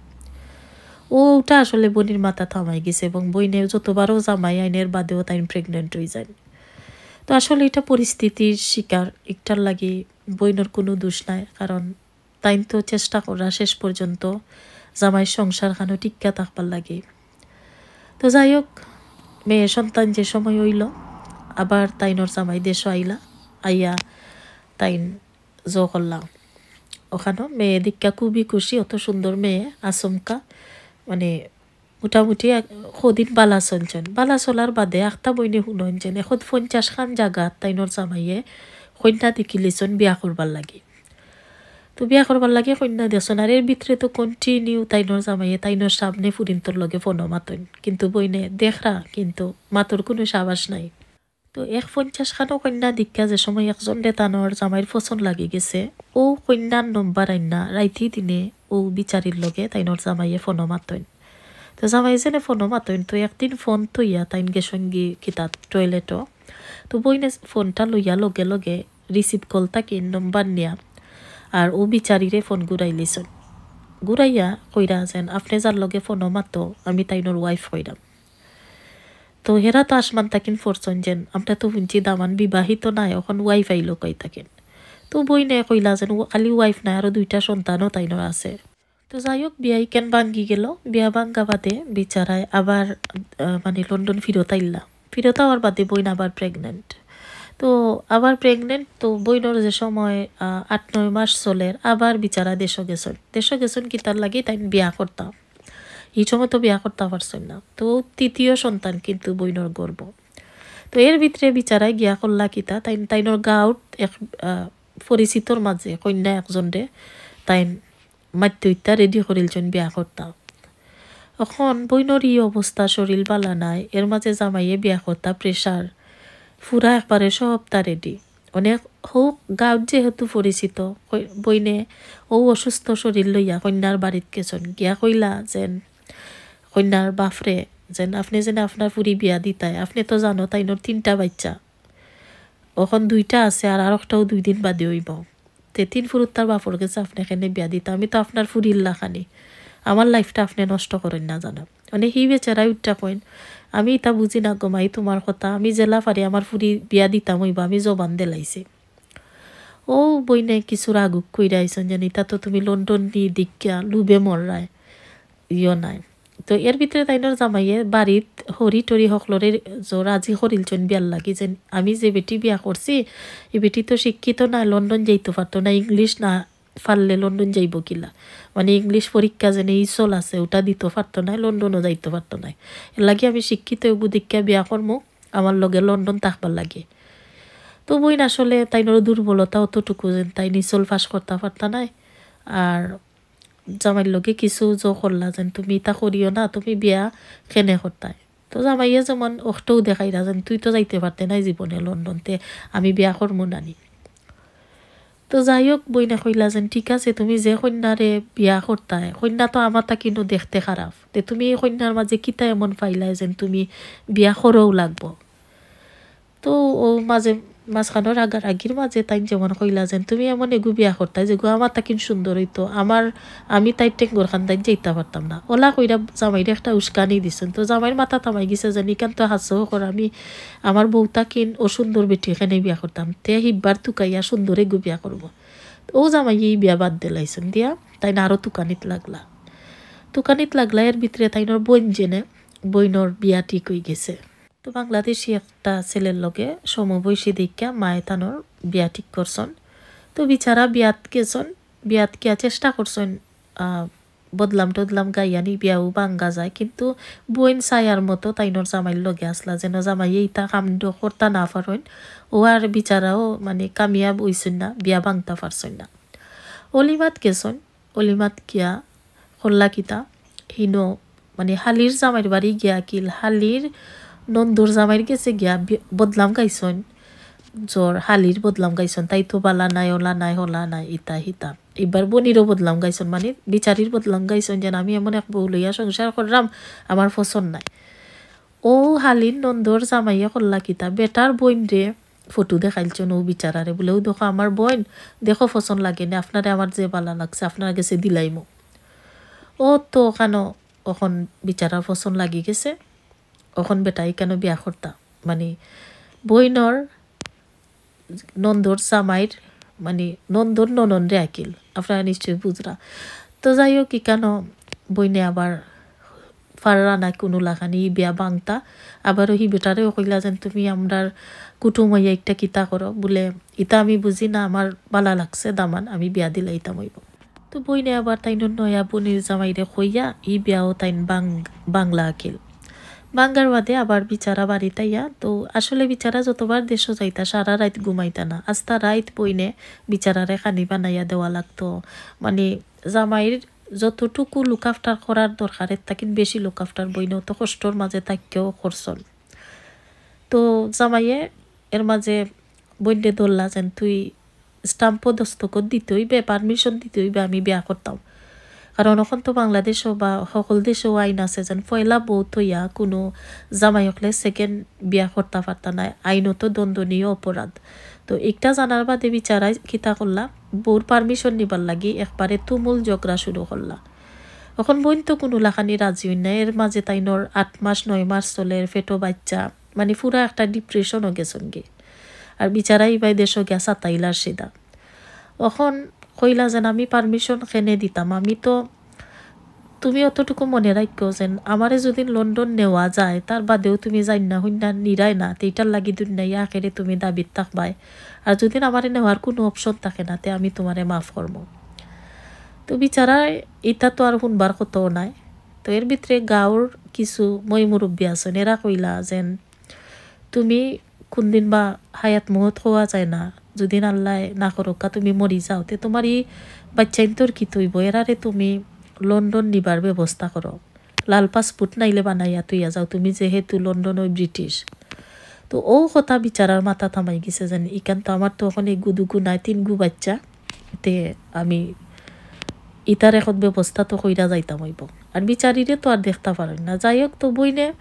ওটা আসলে বনির মাথা থামাই গেছে, এবং বইনে যতবারও জামাই আইনের বাদেও তাই প্রেগনেন্ট হয়ে যায়। তো আসলে এটা পরিস্থিতির শিকার, একটার লাগি বইনের কোনো দোষ নাই, কারণ তাই তো চেষ্টা করা শেষ পর্যন্ত জামাইয়ের সংসার খানো টিক্কা থাকবার লাগে। তো যাই হোক, মেয়ে সন্তান যে সময় হইল, আবার তাইনর জামাই দেশ আইলা, আইয়া তাইন করলাম ওখানে। মেয়ে দীক্ষা খুবই খুশি, অত সুন্দর মেয়ে, আচমকা মানে মোটামুটি সদিন বালা চলছেন। বালা চলার বাদে একটা বইনে শুনন যেন 50 খান জাগাত তাইনর জামাইয়ে কন্যা দেখিলিছন বিয়া করবার লাগে। তো বিয়া করবার লাগে কন্যা দেশন, আর এর ভিতরে তো কন্টিনিউ তাইনর জামাইয়ে তাইনর সামনে ফুরিন্তর লগে ফোনও মাতন, কিন্তু বইনে দেখরা কিন্তু মাতর কোনো সাবাস নাই। তো 50 খানো কন্যা দীক্ষা যে সময় একজন দেতানোর জামাইয়ের পছন্দ লাগি গেছে, ও কন্যার নম্বর আইনা রাইতি দিনে ও বিচারির লগে তাইনর জামাইয়ে ফোনও মাতন। তো জামাই যেনে ফোনও মাতন, তো একদিন ফোন তৈয়া তাইনকে সঙ্গী কিতাত টয়লেটও। তো বইনে ফোনটা লইয়া লগে লগে রিসিভ কল তাকে নম্বর নিয়া, আর ও বিচারিরে ফোন ঘুরাইলিছন। ঘুরাইয়া কইরা যেন আপনি যার লগে ফোনও মাতো আমি তাইনর ওয়াইফ হইরাম। তো হেরা তো আসমান তাকিন ফোরছন যেন আমরা তো শুনছি দামান বিবাহিত নাই, এখন ওয়াইফ আইলো কই থাকেন। তো বইনে কইলা যেন খালি ওয়াইফ নাই, আরো 2টা সন্তানও তাইনর আছে। তো যাই হোক, বিয়াই কেন ভাঙ্গি গেল, বিয়া ভাঙ্গা বাদে বিচারায় আবার মানে লন্ডন ফিরত আইলা। ফিরত আওয়ার বাদে বইন আবার প্রেগনেন্ট। তো আবার প্রেগনেন্ট, তো বইনর যে সময় 8-9 মাস চলের, আবার বিচারা দেশ গেছেন কি তার লাগে তাই বিয়া করতাম। এই সময় তো বিয়া করতে পারছেন না। তো তৃতীয় সন্তান কিন্তু বইনর গর্ব। তো এর ভিতরে বিচারায় গিয়া করলা কিতা, তাইনর গাঁৱত এক পরিচিতর মাঝে কন্যা একজন রে তাই মাধ্যইতা রেডি করিলছেন বিয়া করতাম। এখন বইনর ই অবস্থা, শরীর বালা নাই, এর মাঝে জামাইয়ে বিয়া করতা, প্রেশার ফুরা একবারে সবটা রেডি। অনেক হোক গাঁৱত যেহেতু পরিচিত, বইনে ও অসুস্থ শরীর লইয়া কন্যার বাড়িত গেছেন। গিয়া কইলা যেন কন্যার বাফরে যেন আপনি যেন আপনার ফুরি বিয়া দিতাই, আপনি তো জানো তাইনোর 3টা বাচ্চা, এখন 2টা আছে আর একটাও 2 দিন বাদে হইব। তে 3 ফুরুত তার বাপর গেছে আপনি এখানে বিয়া দিতা, আমি তো আপনার ফুরির লাখানি, আমার লাইফটা আপনি নষ্ট করেন না জানো। মানে হি বেচারাই উঠটা কইন আমি তা বুঝি না গমাই তোমার কথা, আমি জেলা পারি আমার ফুরি বিয়া দিতাম হইব, আমি জবান দিলাইছি। ও বইনে কিছুর আগুক কইরা আইসন জানি, তা তো তুমি লন্ডন নি দীক্ষা লুবে মররায় নাই। তো এর ভিতরে তাইনর জামাইয়ে বাড়িত হরি টরি সকলরে রাজি করিলছেন বিয়ার লাগি, যে আমি যে বেটি বিয়া করছি এই বেটি তো শিক্ষিত না, লন্ডন যাইতে পারতো না, ইংলিশ না পারলে লন্ডন যাইব কিলা, মানে ইংলিশ পরীক্ষা যেন ইসল আছে ওটা দিতে পারতো না, লন্ডনও যাইতে পারতো না। এর লাগে আমি শিক্ষিত দীক্ষা বিয়া করবো, আমার লগে লন্ডন থাকবার লাগে। তো বইন আসলে তাইনর দুর্বলতা অতটুকু যেন তাই নিচল ফাঁস করতে পারতা নাই। আর জামাইয়ের লগে কিছু করলা যেন তুমি তা করিও না, তুমি বিয়া কেনে করতাই। তো জামাইয়ে যেমন অষ্টও দেখাইরা যেন তুই তো যাইতে পারতে নাই জীবনে লন্ডনতে, আমি বিয়া করবো নানি। তো যাই হোক, বইনা কইলা যেন ঠিক আছে তুমি যে কন্যারে বিয়া করতাই, কন্যা তো আমার তা কিন্তু দেখতে খারাপ, তে তুমি এই কন্যার মাঝে কিতা এমন পাইলাই যেন তুমি বিয়া করও লাগবো। তো ও মাঝখানোর আগির মাঝে তাই যেমন কইলা যেন তুমি এমন এগু বিয়া করতাই যে আমার তাকিন সুন্দর হইতো, আমি তাই টেঙ্গর খান্দাই যেতে পারতাম না। ওলা কইরা জামাইরে একটা উস্কানি দিছেন। তো জামাইয়ের মাথা থামাই গেছে জানি কেন তো হাসও কর, আমি আমার বউ তাকিন ও সুন্দর বেটি এখানে বিয়া করতাম, তে হিব্বার তুকাইয়া সুন্দর এগু বিয়া করবো। ও জামাই এই বিয়া বাদ দিলাইছেন দিয়া তাই না আরো তুকানিত লাগলা। এর ভিতরে তাইনর বোন জেনে বইনর বিয়া ঠিক হয়ে গেছে। তো বাংলাদেশি একটা ছেলের লগে সমবয়সী দীক্ষা মায়ে তানোর বিয়া ঠিক করছন। তো বিচারা বিয়াত গেছন, বিয়াত গিয়া চেষ্টা করছেন বদলাম গাইয়ানি বিয়াও বাঙ্গা যায়, কিন্তু বইন ছায়ার মতো তাইনোর জামাইর লগে আসলা, যেন জামাই এইটা কামড করতা না পারেন। ও আর বিচারাও মানে কামিয়াব হইছেন না, বিয়া বাংতা পারছেন না। অলিমাত গেছন, অলিমাত গিয়া হল্লা কিতা হিনো মানে হালির জামাইর বাড়ি গিয়া কিল হালির নন্দুর জামাইর গেছে গিয়া বদলাম গাইছন, জ্বর হালির বদলাম গাইছন, তাই তো বালা নাই ওলা নাই হলা নাই ইতা হিতা। এবার বনিরও বদলাম গাইছন, মানে বিচারির বদলাম গাইছন, যেন আমি এমন এক বউ লইয়া সংসার করলাম, আমার পছন্দ নাই। ও হালির নন্দর জামাইয়া করলা কিতা বেটার বইন রে ফটো দেখাইলছেন ও বিচারারে, বলে ও দেখো আমার বোন, দেখো পছন্দ লাগে না আপনারে, আমার যে বালা লাগছে আপনার গেছে দিলাইমো। ও তো কেন ওখন বিচারার পছন্দ লাগি গেছে, ওখন বেটাই কেন বিয়া করতা, মানে বইনর নন্দর জামাইর মানে নন্দর ননন্দে আকিল, আপনারা নিশ্চয়ই বুঝরা। তো যাই হোক কি কেন বইনে আবার ফাররা না কোনো লাগানি বিয়া বাংতা, আবারও হি বেটারেও কইলা যেন তুমি আমরার কুটুম হইয়া একটা কিতা করো, বলে ইতা আমি বুঝি না, আমার বালা লাগছে দামান, আমি বিয়া দিলে ইতা মইব। তো বইনে আবার তাই নয়া বনির জামাইরে কইয়া ই বিয়াও তাইন বাংলা আকিল। বাঙ্গার বাদে আবার বিচারা বাড়ি তাইয়া, তো আসলে বিচারা যতবার দেশও যাইতা সারা রাত ঘুমাইতা না, আস্তা রাত বইনে বিচারারে খানি বানাইয়া দেওয়া লাগতো, মানে জামাইর যতটুকু লুক আফটার করার দরকারের তাকে বেশি লুক আফটার বইনেও তো কষ্টর মাঝে তাকেও করছন। তো জামাইয়ে এর মাঝে বইনে ধরলা যেন তুই স্টাম্পও দস্তখত দিতে হইবে, পারমিশন দিতে হইবে আমি বিয়া করতাম, কারণ এখন তো বাংলাদেশও বা সকল দেশেও আইন আছে যেন পয়লা বউ থইয়া কোনো জামাই হকলে সেকেন্ড বিয়া করতে পারতা নাই, আইনত দণ্ডনীয় অপরাধ। তো একটা জানার বাদে বিচারাই কিতা করলা, বউর পারমিশন নিবার লাগি একবারে তুমুল ঝগড়া শুরু করলা। এখন বোন তো কোনো লাখানি রাজি হই না, এর মাঝে তাইনোর 8 মাস 9 মাস চলে, ফেটো বাচ্চা, মানে পুরা একটা ডিপ্রেশনও গেছন গে। আর বিচারাই বাই দেশও গেছা তাইলার সিদা। এখন কইলা যেন আমি পারমিশন কেনে দিতাম, আমি তো তুমি অতটুকু মনে রাখো যেন আমারে যদি লন্ডন নেওয়া যায় তার বাদেও তুমি যাই না হইনা নিরাই না, এইটার লাগি দুনিয়া আখেরে তুমি দাবিত থাকবাই, আর যদি আমারে নেওয়ার কোনো অপশন থাকে না তে আমি তোমারে মাফ করবো। তো বিচারা এটা তো আর শুনবার কথাও নাই। তো এর ভিতরে গাঁৱৰ কিছু মই মুরব্বী আছেন, এরা কইলা যেন তুমি কোনদিন বা হায়াত মহৎ হওয়া যায় না, যদি আল্লাহ না করোকা তুমি মরি যাও, তে তোমার এই বাচ্চাইন তোর কি তৈব, এরারে তুমি লন্ডন নিবার ব্যবস্থা করো, লাল পাসপোর্ট নাইলে বানাইয়া তুইয়া যাও, তুমি যেহেতু লন্ডন ওই ব্রিটিশ। তো ও কথা বিচারার মাথা থামাই গেছে যেন ইকান তো আমার তো ওখানে গুদুগু নাই, 3 গু বাচ্চা, তে আমি ইতার এখন ব্যবস্থা তো কইরা যাইতাম হইব, আর বিচারিরে তো আর দেখতে পারেন না। যাই হোক, তো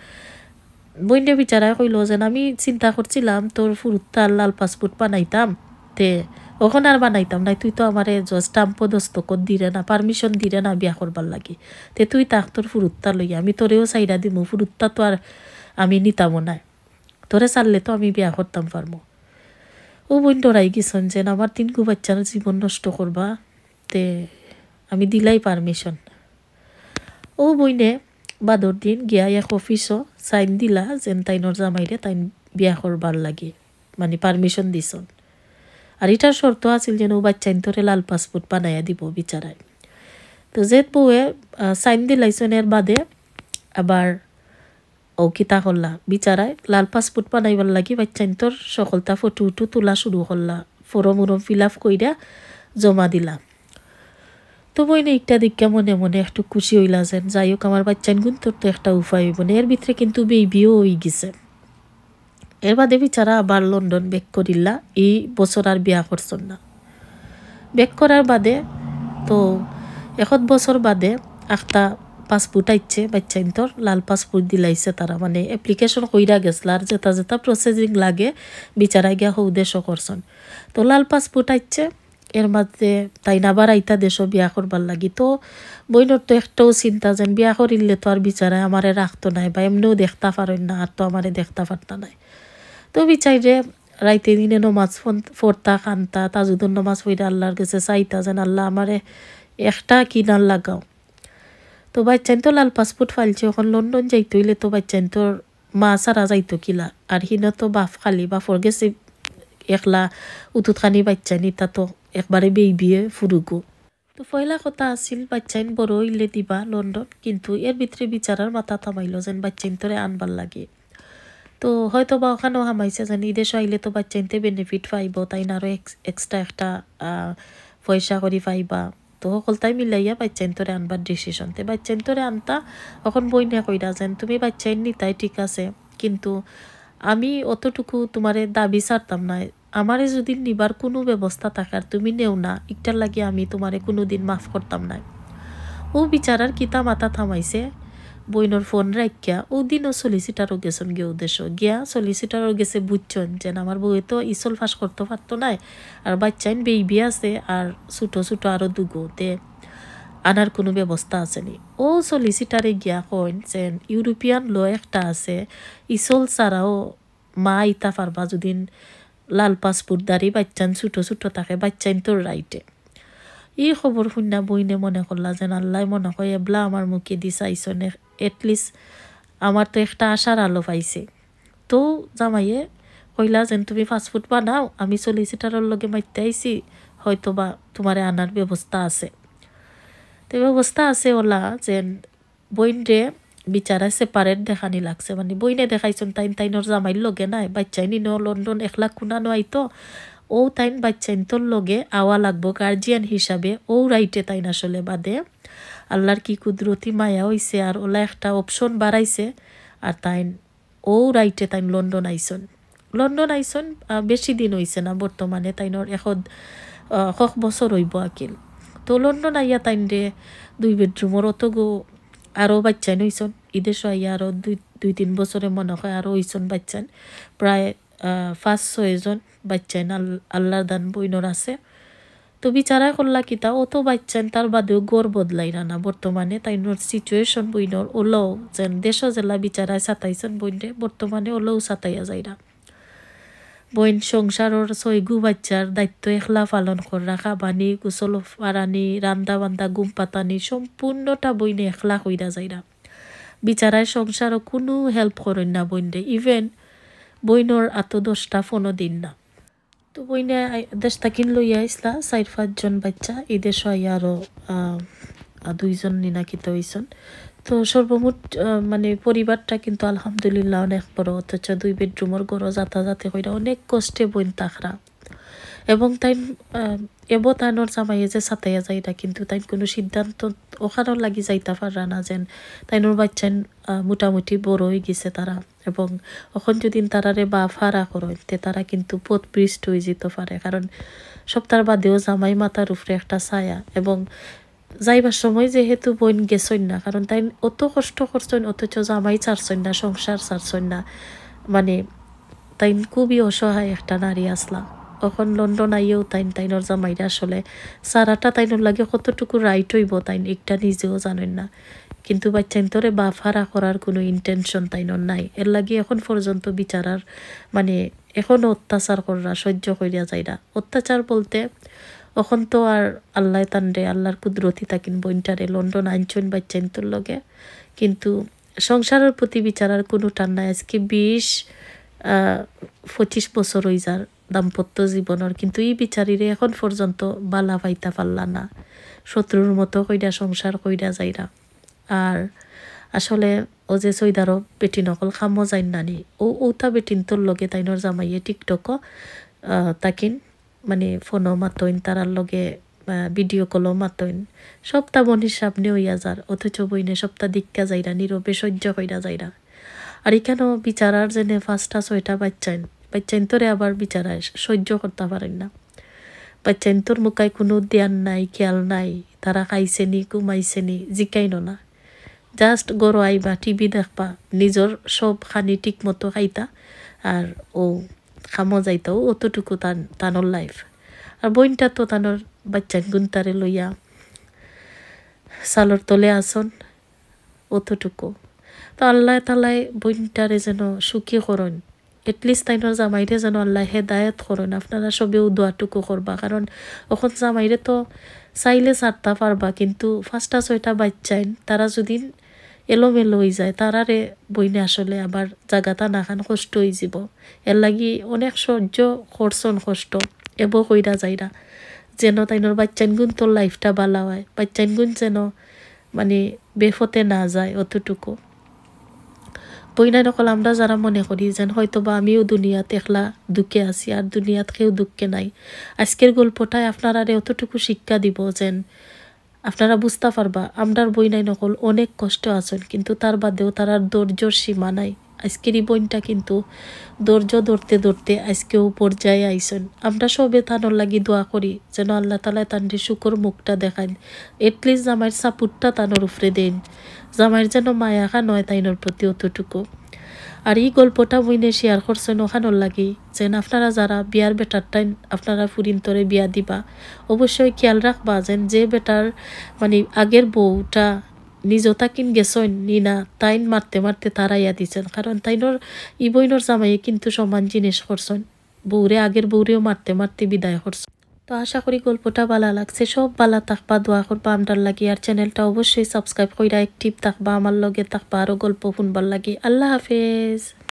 বইনে বিচারায় কইল যেন আমি চিন্তা করছিলাম তোর ফুরুত্তা লাল পাসপোর্ট বানাইতাম, তে ওখানে আর বানাইতাম নাই, তুই তো আমারে স্টাম্প দস্তখত দিরে না, পারমিশন দিরে না বিয়া করবার লাগি, তে তুই তাক তোর ফুরুত্তা লইয়া আমি তোরেও চাইরা দিমু, ফুরুত্তা তো আর আমি নিতামও নাই, তোরে চাললে তো আমি বিয়া করতাম পারবো। ও বোন ডরাই গেছেন যেন আমার 3 গু বাচ্চার জীবন নষ্ট করবা, তে আমি দিলাই পারমিশন। ও বইনে বাদর দিন গিয়া এক অফিসও সাইন দিলা যেন তাইনোর জামাইরে তাইন বিয়া করবার লাগে, মানে পারমিশন দিছন। আর এটার শর্ত আছিল যেন ও বাচ্চাইন তোরে লাল পাসপোর্ট বানাইয়া দিব বিচারায়। তো যে বউয়ে সাইন দিলাইছন এর বাদে আবার ও কিতা করলা, বিচারায় লাল পাসপোর্ট বানাইবার লাগি বাচ্চাইন তোর সকলটা ফটো উঠু তোলা শুরু করলা, ফরম উরম ফিল আপ কইরা জমা দিলা। তো বইনে একটা দিকটা মনে মনে একটু খুশি হইলা যেন যাই হোক আমার বাচ্চান গুণ তোর তো একটা উপায় হইব না। এর ভিতরে কিন্তু বেবিও হয়ে গেছে। এর বাদে বিচারা আবার লন্ডন ব্যাক করিলা, এই বছর আর বিয়া করছেন না। ব্যাক করার বাদে তো 1 বছর বাদে একটা পাসপোর্ট আইছে বাচ্চাইন তোর, লাল পাসপোর্ট দিলাইছে তারা, মানে অ্যাপ্লিকেশন কইরা গেছলা, আর যেটা যেটা প্রসেসিং লাগে বিচারা গিয়া উদ্দেশ্য করছেন। তো লাল পাসপোর্ট আইছে, এর মাঝে তাই না আবার আইতা দেশও বিয়া করবার লাগি। তো বইনর তো একটাও চিন্তা যেন বিয়া করিলে তো আর বিচারায় আমারে রাখতো নাই, বা এমনিও দেখতে পারেন না, আর তো আমারে দেখতে পারতা নাই। তো বিচাইরে রাইতে দিনে নমাজ পড়তা খানতা, তাজুদুর নমাজ পড়ে আল্লাহর কাছে চাইতা যেন আল্লাহ আমারে একটা কিনার লাগাও। তো বাচ্চাইন তো লাল পাসপোর্ট ফাইলছে, এখন লন্ডন যাইতে হইলে তো বাচ্চাইন তোর মা সারা যাইতো কিলা, আর হিনা তো বাপ খালি বাপর গেছে একলা উতুত খানি বাচ্চা নি, তা তো একবারে বিয়ে ফুরুগু। তো পয়লা কথা আছিল বাচ্চাইন বড় হইলে দিবা লন্ডন, কিন্তু এর ভিতরে বিচারার মাথা থামাইল যেন বাচ্চাইন তোরে আনবার লাগে। তো হয়তো বা ওখানেও হামাইছে যেন ঈদেশ আইলে তো বাচ্চাইনতে বেনিফিট পাইব, তাই না আরও এক্সট্রা একটা পয়সা করি পাইবা। তো সকলটাই মিলাইয়া বাচ্চাইন তোরে আনবার ডিসিশন। তে বাচ্চাইন তোরে আনতা এখন বইনা কইরা যেন তুমি বাচ্চাইন নিতাই ঠিক আছে, কিন্তু আমি অতটুকু তোমারে দাবি ছাড়তাম না। আমারে যদি নিবার কোনো ব্যবস্থা থাকার তুমি নেও না, একটার লাগে আমি তোমারে কোনো দিন মাফ করতাম না। ও বিচারার কিতা মাথা থামাইছে, বইনর ফোন রাখিয়া ও দিনও সলিসিটারও গেছেন গিয়ে উদ্দেশ্য গিয়া সলিসিটারও গেছে বুঝছেন যে আমার বউ তো ইসল ফাঁস করতে পারতো না, আর বাচ্চাইন বেবি আছে আর ছোটো ছোটো আরও দুগোতে আনার কোনো ব্যবস্থা আসেনি। ও সলিসিটারে গিয়া কইন যে ইউরোপিয়ান ল একটা আছে, ইসল ছাড়াও মা ইতা পারবা যদি লাল পাসপোর্ট দাঁড়ি বাচ্চান ছোটো ছোটো থাকে, বাচ্চাইন তোর রাইটে। এই খবর শুনা বইনে মনে করলা যেন আল্লাহ মনে হয় এবলা আমার মুখে দি চাইছনে, এটলিস্ট আমার তো একটা আশার আলো পাইছে। তো জামাইয়ে কইলা যেন তুমি ফাস্টফুড বানাও, আমি সলিসিটারের লগে মাইতে আইছি, হয়তো বা তোমারে আনার ব্যবস্থা আছে। তো ব্যবস্থা আছে ওলা যেন বইন রে বিচারা সেপারেট দেখানি লাগছে, মানে বইনে দেখাইছেন তাইনর জামাইর লগে নাই, বাচ্চাই নিনো লন্ডন একলা খুনা নয় তো ও তাইন বাচ্চাইন তোর লগে আওয়া লাগবো গার্জিয়ান হিসাবে, ও রাইটে তাইন আসলে বাদে আল্লাহর কি কুদরতি মায়া হইছে আর ওলা একটা অপশন বাড়াইছে, আর তাইন ও রাইটে তাইন লন্ডন আইসন বেশি দিন হইছে না, বর্তমানে তাইনর এক বছর হইব আকিল। তো লন্ডন আইয়া তাইন রে 2 বেডরুমর অত গো আরও বাচ্চান হইসন, ঈদেশ আইয়া আরও 2-3 বছরে মনে হয় আরও হইসন বাচ্চান, প্রায় 5-6 জন বাচ্চান আল্লাহর দান বইনর আছে। তো বিচারা করলা কিতা ও তো বাচ্চান তার বাদেও গড় বদলাই না বর্তমানে তাইনর সিচুয়েশন বইনর ওলও যেন দেশ জেলা বিচারায় সাতাইছেন বইনরে, বর্তমানে ওলও সাতাইয়া যায় না। বইন সংসারের 6 বাচ্চার দায়িত্ব একলা পালন করা, খাবানি গোসল পারানি রান্দা বান্দা গুম পাতানি সম্পূর্ণটা বইনে একলা কইরা যায় না। বিচারায় সংসারও কোনো হেল্প করেন না বইনরে, ইভেন বইনর আত 10টা ফোনও দিন না। তো বইনে দেশ তাকিন লইয়া আইসলা 4-5 জন বাচ্চা, এই দেশ আইয়া আরও 2 জন নিনাকিত হইসন। তো সর্বমোট মানে পরিবারটা কিন্তু আলহামদুলিল্লাহ অনেক বড়, অথচ 2 বেডরুমের ঘর যাতায়াতে কইরা অনেক কষ্টে বইন তাকরা। এবং তাই তাইনর জামাইয়ে যে সাতাইয়া যাইরা, কিন্তু তাই কোনো সিদ্ধান্ত ওখানেও লাগি যাইতা পারা না যেন তাইনর বাচ্চান মোটামুটি বড় হয়ে গেছে তারা, এবং এখন যদি তারারে বা ফাড়া করেন তে তারা কিন্তু পথপৃষ্ট হয়ে যেতে পারে, কারণ সপ্তাহ বাদেও জামাই মাথার উপরে একটা ছায়া। এবং যাইবার সময় যেহেতু বোন গেছইন না, কারণ তাই অত কষ্ট করছেন অথচ জামাই ছাড়ছেন না, সংসার ছাড়ছেন না, মানে তাই খুবই অসহায় একটা নারী আসলা। এখন লন্ডন আইয়েও তাইনর জামাইরা আসলে সারাটা তাইনর লাগে কতটুকু রাইট হইব তাইন একটা নিজেও জানেন না, কিন্তু বাচ্চাইন তোরে বা ফাড়া করার কোনো ইন্টেনশন তাইনর নাই। এর লাগে এখন পর্যন্ত বিচারার মানে এখনও অত্যাচার করা সহ্য করিয়া যায় না। অত্যাচার বলতে এখন তো আর আল্লাহ তানরে আল্লাহর কুদরতি তাকিন বইনটারে লন্ডন আনছেন বাচ্চাইন তোর লগে, কিন্তু সংসারের প্রতি বিচারার কোনো টান নাই। আজকে 20-25 বছর হয়ে যার দাম্পত্য জীবনের, কিন্তু এই বিচারিরে এখন পর্যন্ত বালা পাইতা পারলা না, শত্রুর মতো কইরা সংসার কইরা যাইরা। আর আসলে ও যে সৈদারও বেটি নকল খামো যাইন নানি, ওটা বেটিন তোর লগে তাইনর জামাইয়ে টিকটকও তাকিন মানে ফোনও মাতইন, তারার লগে ভিডিও কলও মাতইন, সপ্তাহ মনির সামনে হইয়া যার, অথচ বইনে সপ্তাহ দিক্কা যাইরা নীরবে সহ্য কইরা যাইরা। আর এখানেও বিচারার জেনে 5টা-6টা বাচ্চাইন তোরে আবার বিচারায় সহ্য করতে পারেন না। বাচ্চাইন তোর মুখায় কোনো ধ্যান নাই, খেয়াল নাই, তারা খাইছেনি ঘুমাইছেনি জিকাইন না, জাস্ট গরো আইবা টিভি দেখবা, নিজের সব খানি ঠিক মতো খাইতা আর ও খামো যাইতাও, অতটুকু তানোর লাইফ। আর বইনটা তো তানোর বাচ্চাইন গুনতারে লইয়া সালোর তলে আসন, অতটুকু। তো আল্লাহ তালাই বইনটারে যেন সুখী করেন, এটলিস্ট তাইনর জামাইরে যেন আল্লাহ হেদায়ত করেন। আপনারা সবেও দোয়াটুকু করবা, কারণ এখন জামাইরে তো চাইলে ছাড়তা পারবা, কিন্তু 5টা-6টা বাচ্চাইন তারা যদি এলোমেলো হয়ে যায় তারারে বইনে আসলে আবার জাগাতা নাখান কষ্ট হয়ে যাব। এর লাগি অনেক সহ্য করছন কষ্ট এবো কইরা যাইরা, যেন তাইনোর বাচ্চান গুণ তোর লাইফটা ভালো হয়, বাচ্চান গুণ যেন মানে বেফতে না যায় অতটুকু। বইনাই নকল আমরা যারা মনে করি যেন হয়তো বা আমিও দুনিয়াতে একলা দুঃখে আছি আর দুনিয়াত কেউ দুঃখে নাই, আজকের গল্পটায় আপনারা অতটুকু শিক্ষা দিব যেন আপনারা বুঝতে পারবা আমরার বইনাই নকল অনেক কষ্ট আছেন, কিন্তু তার বাদেও তার ধৈর্যর সীমা নাই। আজকের এই বইনটা কিন্তু ধৈর্য ধরতে ধরতে আজকেও পর্যায়ে আইসেন। আমরা সবে তানোর লাগি দোয়া করি যেন আল্লাহ তালা তানরে শুকর মুখটা দেখান, এটলিস্ট জামাইয়ের সাপুটটা তানোর উপরে দেন, জামাইয়ের যেন মায়াখা নয় তাইনোর প্রতি অতটুকু। আর এই গল্পটা বইনে শেয়ার করছেন ওখানোর লাগি যেন আপনারা যারা বিয়ার বেটার টাইম আপনারা ফুরিন্তরে বিয়া দিবা অবশ্যই খেয়াল রাখবা যেন যে বেটার মানে আগের বউটা নিজতা কিন গেছেন নিনা তাইন মারতে মারতে তারাইয়া দিছেন, কারণ তাইনোর ই বইনোর জামাইয়ে কিন্তু সমান জিনিস করছেন, বউরে আগের বউরেও মারতে মারতে বিদায় করছেন। তো আশা করি গল্পটা ভালো লাগছে, সব ভালো থাকবা, দোয়া করবা আমরার লাগি, আর চ্যানেলটা অবশ্যই সাবস্ক্রাইব কইরা অ্যাক্টিভ থাকবা, আমার লগে থাকবা, আরও গল্প শুনবার লাগি। আল্লাহ হাফেজ।